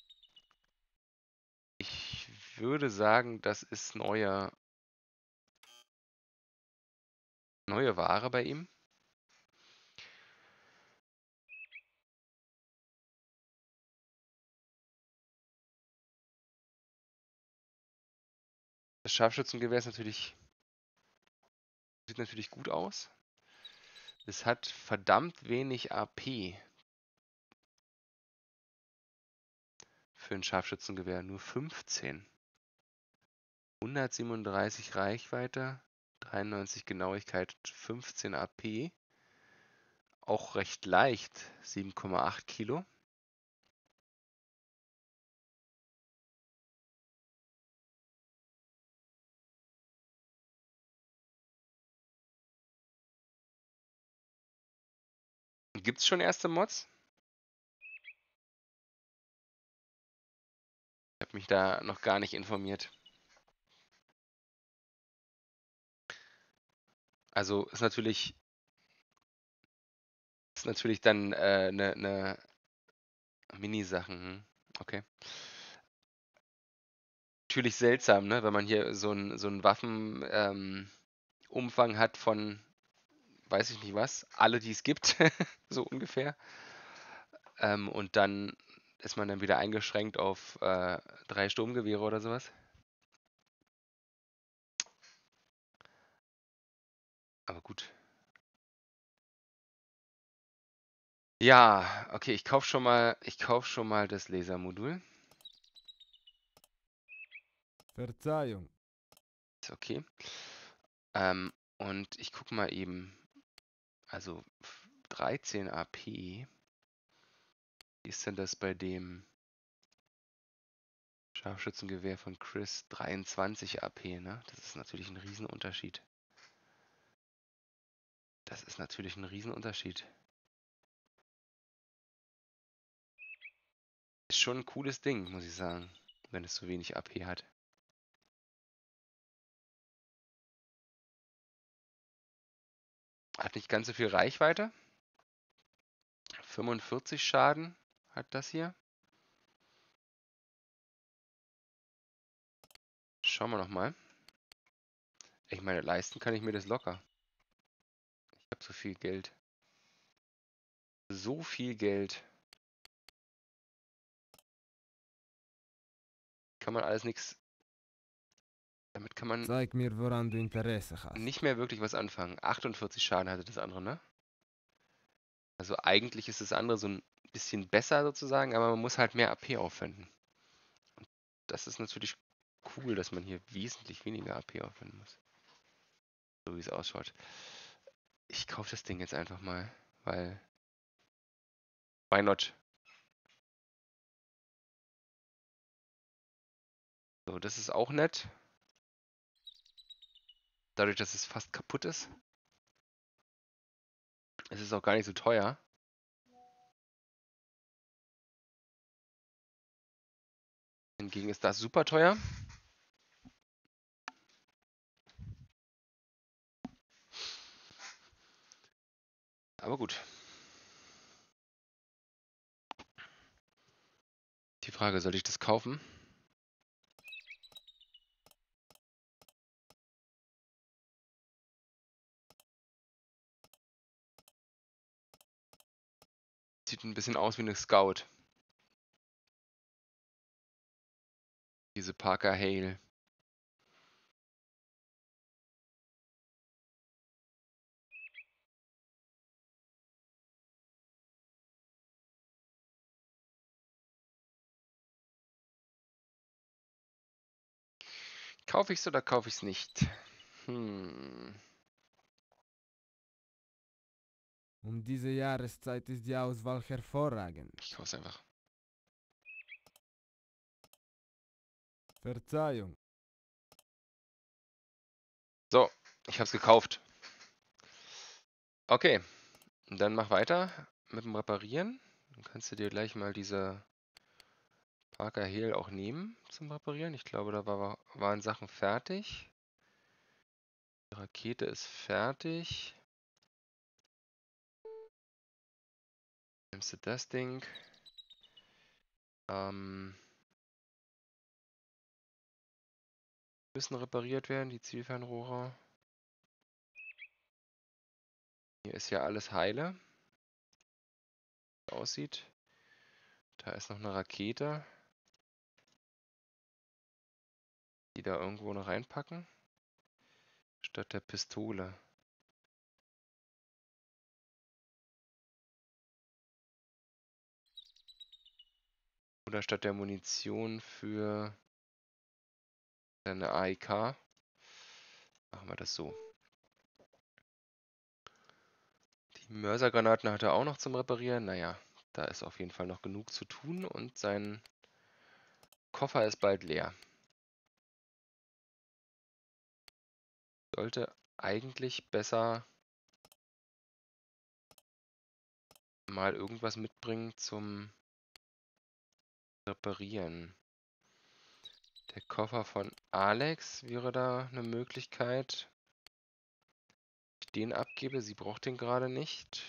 sagen, das ist neue Ware bei ihm. Das Scharfschützengewehr sieht natürlich gut aus. Es hat verdammt wenig AP für ein Scharfschützengewehr, nur 15. 137 Reichweite, 93 Genauigkeit, 15 AP. Auch recht leicht, 7,8 Kilo. Gibt es schon erste Mods? Ich habe mich da noch gar nicht informiert. Also ist natürlich dann eine Mini-Sachen. Okay. Natürlich seltsam, ne, wenn man hier so einen Waffenumfang hat von, weiß ich nicht was, alle, die es gibt, so ungefähr. Und dann ist man dann wieder eingeschränkt auf 3 Sturmgewehre oder sowas. Aber gut. Ja, okay, ich kauf schon mal das Lasermodul. Verzeihung. Ist okay. Und ich guck mal eben, also 13 AP. Wie ist denn das bei dem Scharfschützengewehr von Chris? 23 AP, ne? Das ist natürlich ein Riesenunterschied. Das ist natürlich ein Riesenunterschied. Ist schon ein cooles Ding, muss ich sagen, wenn es so wenig AP hat. Hat nicht ganz so viel Reichweite. 45 Schaden hat das hier. Schauen wir noch mal. Ich meine, leisten kann ich mir das locker. Ich habe so viel Geld. So viel Geld. Kann man alles nichts. Damit kann man Zeig mir, woran du Interesse hast. nicht mehr wirklich was anfangen. 48 Schaden hatte das andere, ne? Also eigentlich ist das andere so ein bisschen besser sozusagen, aber man muss halt mehr AP aufwenden. Und das ist natürlich cool, dass man hier wesentlich weniger AP aufwenden muss. So wie es ausschaut. Ich kaufe das Ding jetzt einfach mal, weil why not? So, das ist auch nett. Dadurch, dass es fast kaputt ist. Es ist auch gar nicht so teuer. Hingegen ist das super teuer. Aber gut. Die Frage, soll ich das kaufen? Sieht ein bisschen aus wie eine Scout. Diese Parker Hale. Kaufe ich es oder kaufe ich es nicht? Um diese Jahreszeit ist die Auswahl hervorragend. Ich kaufe es einfach. Verzeihung. So, ich habe es gekauft. Okay, dann mach weiter mit dem Reparieren. Dann kannst du dir gleich mal diese Parker Hale auch nehmen zum Reparieren. Ich glaube, da waren Sachen fertig. Die Rakete ist fertig. Nimmst du das Ding. Müssen repariert werden, die Zielfernrohre. Hier ist ja alles heile. Wie es aussieht. Da ist noch eine Rakete. Die da irgendwo noch reinpacken. Statt der Pistole. Oder statt der Munition für eine AEK. Machen wir das so. Die Mörsergranaten hat er auch noch zum Reparieren. Naja, da ist auf jeden Fall noch genug zu tun und sein Koffer ist bald leer. Sollte eigentlich besser mal irgendwas mitbringen zum Reparieren. Der Koffer von Alex wäre da eine Möglichkeit. Ich den abgebe, sie braucht den gerade nicht.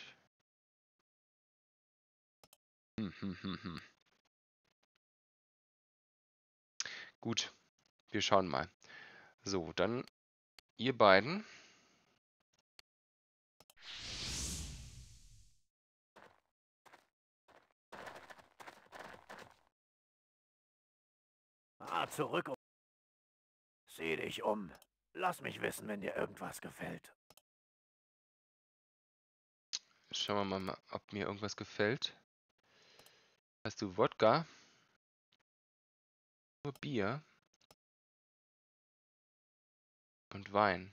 Gut, wir schauen mal. So, dann ihr beiden. Zurück. Sieh dich um. Lass mich wissen, wenn dir irgendwas gefällt. Schauen wir mal, ob mir irgendwas gefällt. Hast du Wodka? Nur Bier? Und Wein?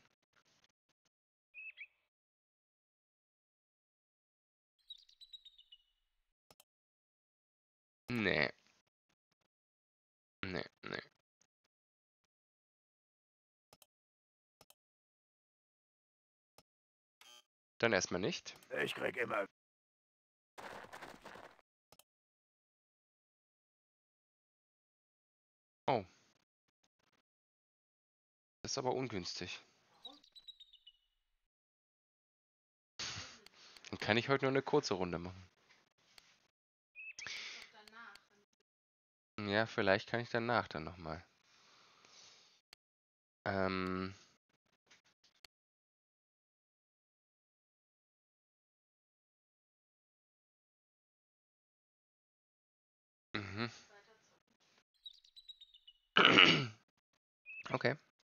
Nee. Nee, nee. Dann erstmal nicht. Ich krieg immer... Oh. Das ist aber ungünstig. Dann kann ich heute nur eine kurze Runde machen. Ja, vielleicht kann ich danach dann nochmal. Mhm. Okay.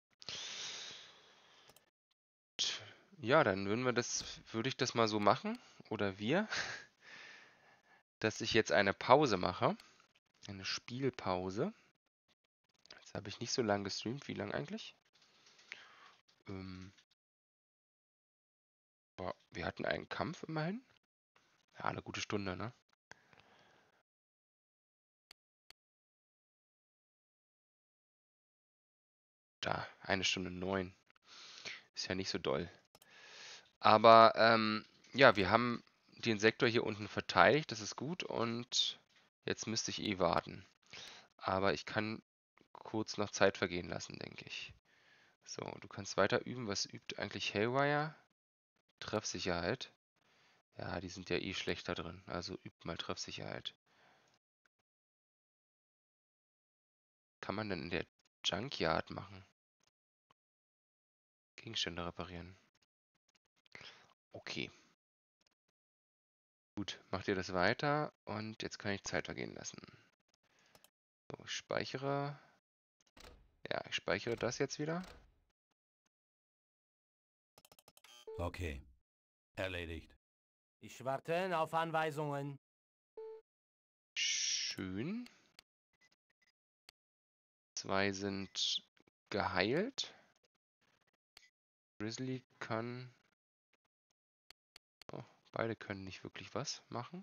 Ja, dann würde ich das mal so machen, oder wir, dass ich jetzt eine Pause mache. Eine Spielpause. Jetzt habe ich nicht so lange gestreamt. Wie lang eigentlich? Wir hatten einen Kampf immerhin. Ja, eine gute Stunde, ne? Da, 1 Stunde 9. Ist ja nicht so doll. Aber ja, wir haben den Sektor hier unten verteidigt. Das ist gut. Und jetzt müsste ich eh warten. Aber ich kann kurz noch Zeit vergehen lassen, denke ich. So, du kannst weiter üben. Was übt eigentlich Haywire? Treffsicherheit. Ja, die sind ja eh schlechter drin. Also übt mal Treffsicherheit. Kann man denn in der Junkyard machen? Gegenstände reparieren. Okay. Gut, macht ihr das weiter und jetzt kann ich Zeit vergehen lassen. So, ich speichere. Ja, ich speichere das jetzt wieder. Okay. Erledigt. Ich warte auf Anweisungen. Schön. 2 sind geheilt. Grizzly kann... Oh, beide können nicht wirklich was machen.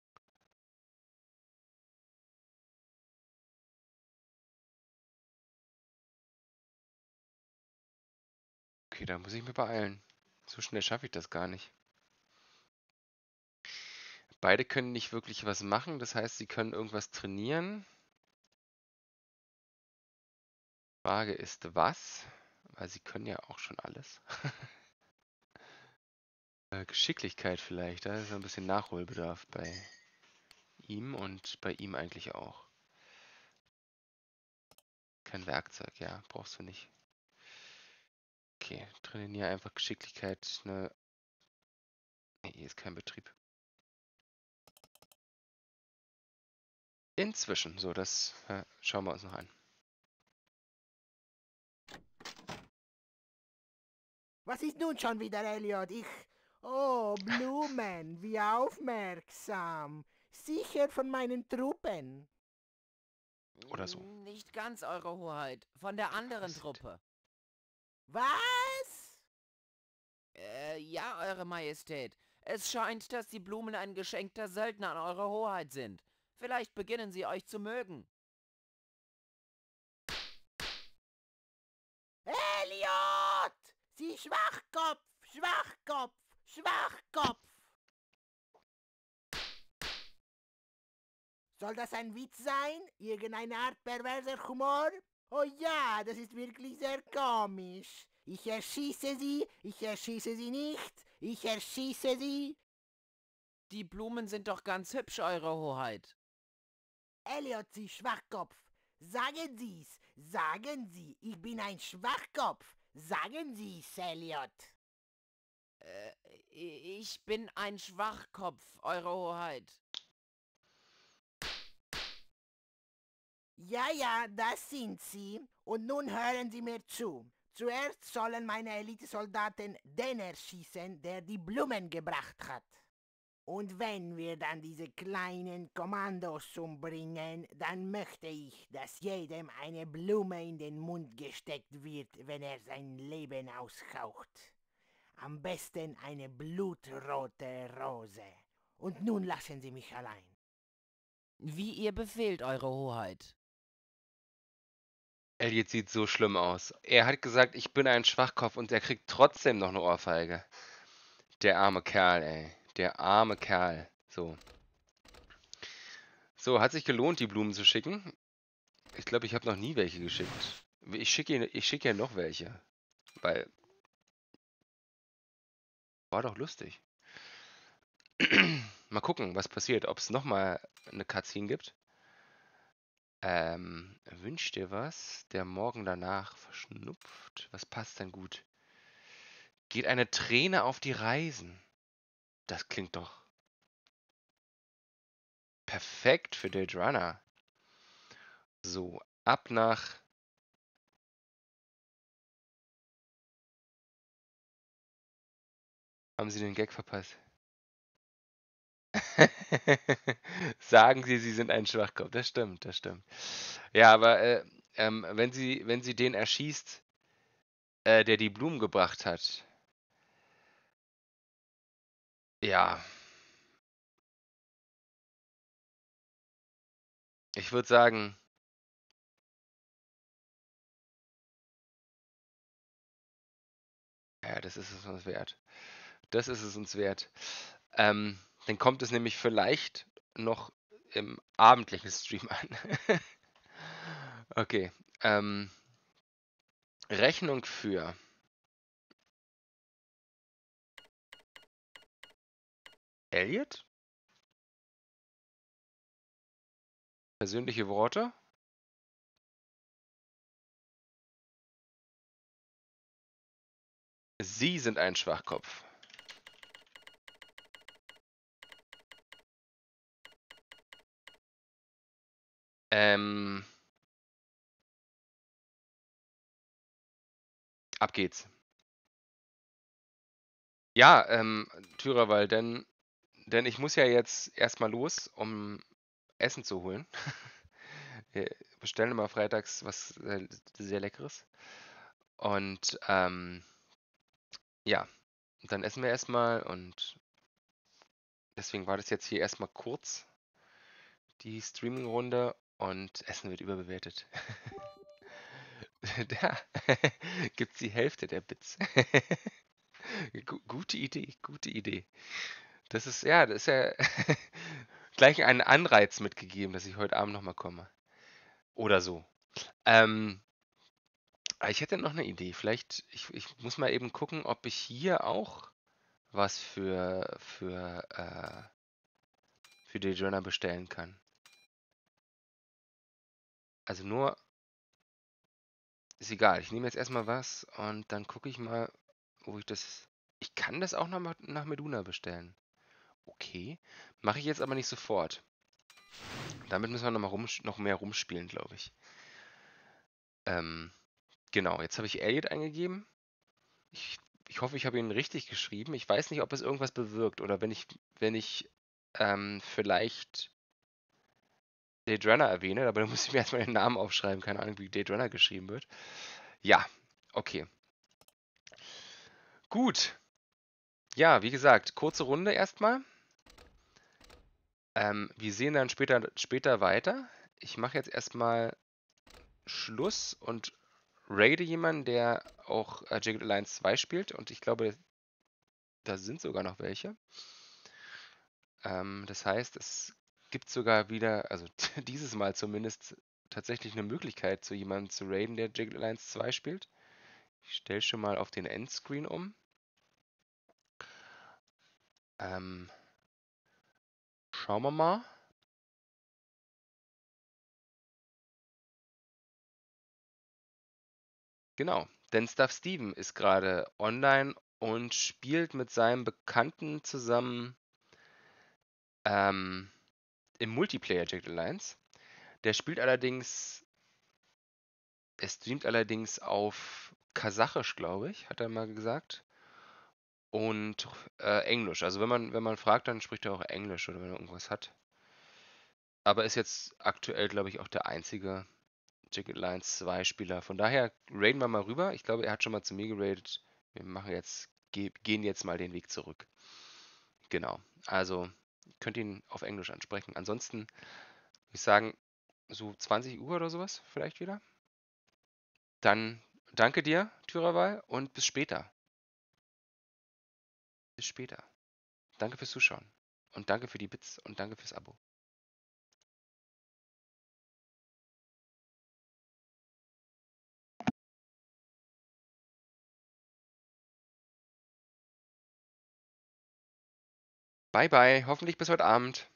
Okay, da muss ich mir beeilen. So schnell schaffe ich das gar nicht. Beide können nicht wirklich was machen, das heißt, sie können irgendwas trainieren. Frage ist, was? Weil sie können ja auch schon alles. Geschicklichkeit vielleicht, da ist ein bisschen Nachholbedarf bei ihm und bei ihm eigentlich auch. Kein Werkzeug, ja, brauchst du nicht. Okay, trainiere einfach Geschicklichkeit. Ne, hier ist kein Betrieb. Inzwischen, so, das schauen wir uns noch an. Was ist nun schon wieder, Elliot? Oh, Blumen, wie aufmerksam. Sicher von meinen Truppen. Oder so. Nicht ganz, Eure Hoheit. Von der anderen Truppe. Was? Ja, Eure Majestät. Es scheint, dass die Blumen ein geschenkter Söldner an Eure Hoheit sind. Vielleicht beginnen sie euch zu mögen. Elliot! Sie Schwachkopf! Schwachkopf! Schwachkopf! Soll das ein Witz sein? Irgendeine Art perverser Humor? Oh ja, das ist wirklich sehr komisch. Ich erschieße sie nicht, ich erschieße sie. Die Blumen sind doch ganz hübsch, Eure Hoheit. Elliot, Sie Schwachkopf, sagen Sie's, sagen Sie, ich bin ein Schwachkopf. Sagen Sie's, Elliot. Ich bin ein Schwachkopf, Eure Hoheit. Ja, das sind Sie. Und nun hören Sie mir zu. Zuerst sollen meine Elitesoldaten den erschießen, der die Blumen gebracht hat. Und wenn wir dann diese kleinen Kommandos umbringen, dann möchte ich, dass jedem eine Blume in den Mund gesteckt wird, wenn er sein Leben aushaucht. Am besten eine blutrote Rose. Und nun lassen Sie mich allein. Wie ihr befehlt, Eure Hoheit. Elliot sieht so schlimm aus. Er hat gesagt, ich bin ein Schwachkopf und er kriegt trotzdem noch eine Ohrfeige. Der arme Kerl, ey. Der arme Kerl. So. So, hat sich gelohnt, die Blumen zu schicken. Ich glaube, ich habe noch nie welche geschickt. Ich schicke ja noch welche. Weil. War doch lustig. Mal gucken, was passiert. Ob es nochmal eine Cutscene gibt. Wünsch dir was, der morgen danach verschnupft. Was passt denn gut? Geht eine Träne auf die Reisen. Das klingt doch perfekt für Date Runner. So, ab nach... Haben Sie den Gag verpasst? Sagen Sie, Sie sind ein Schwachkopf. Das stimmt, das stimmt. Ja, aber wenn sie den erschießt, der die Blumen gebracht hat. Ja. Ich würde sagen... Ja, das ist es uns wert. Das ist es uns wert. Dann kommt es nämlich vielleicht noch im abendlichen Stream an. Okay. Rechnung für Elliot? Persönliche Worte? Sie sind ein Schwachkopf. Ab geht's. Ja, Thürawal, denn ich muss ja jetzt erstmal los, um Essen zu holen. Wir bestellen immer freitags was sehr Leckeres. Und ja, dann essen wir erstmal und deswegen war das jetzt hier erstmal kurz, die Streaming-Runde, und Essen wird überbewertet. Da gibt's die Hälfte der Bits. Gute Idee, gute Idee. Das ist ja gleich einen Anreiz mitgegeben, dass ich heute Abend nochmal komme. Oder so. Ich hätte noch eine Idee. Vielleicht, ich muss mal eben gucken, ob ich hier auch was für Dayjourner bestellen kann. Also nur, ist egal. Ich nehme jetzt erstmal was und dann gucke ich mal, wo ich das... Ich kann das auch noch nach Meduna bestellen. Okay. Mache ich jetzt aber nicht sofort. Damit müssen wir noch mehr rumspielen, glaube ich. Genau, jetzt habe ich Elliot eingegeben. Ich hoffe, ich habe ihn richtig geschrieben. Ich weiß nicht, ob es irgendwas bewirkt oder wenn ich vielleicht Daydrunner erwähne, aber dann muss ich mir erstmal den Namen aufschreiben. Keine Ahnung, wie Daydrunner geschrieben wird. Ja, okay. Gut. Ja, wie gesagt, kurze Runde erstmal. Wir sehen dann später weiter. Ich mache jetzt erstmal Schluss und raide jemanden, der auch Jagged Alliance 2 spielt. Und ich glaube, da sind sogar noch welche. Das heißt, es gibt sogar wieder, also dieses Mal zumindest, tatsächlich eine Möglichkeit, zu jemandem zu raiden, der Jagged Alliance 2 spielt. Ich stelle schon mal auf den Endscreen um. Schauen wir mal. Genau, denn Stuff Steven ist gerade online und spielt mit seinem Bekannten zusammen im Multiplayer Jagged Alliance. Der spielt allerdings, er streamt allerdings auf Kasachisch, glaube ich, hat er mal gesagt. Und Englisch. Also wenn man fragt, dann spricht er auch Englisch oder wenn er irgendwas hat. Aber ist jetzt aktuell, glaube ich, auch der einzige Jagged Alliance 2 Spieler. Von daher raiden wir mal rüber. Ich glaube, er hat schon mal zu mir geradet. Wir gehen jetzt mal den Weg zurück. Genau. Also könnt ihn auf Englisch ansprechen. Ansonsten würde ich sagen, so 20 Uhr oder sowas vielleicht wieder. Dann danke dir, Thürawal, und bis später. Bis später. Danke fürs Zuschauen. Und danke für die Bits und danke fürs Abo. Bye bye. Hoffentlich bis heute Abend.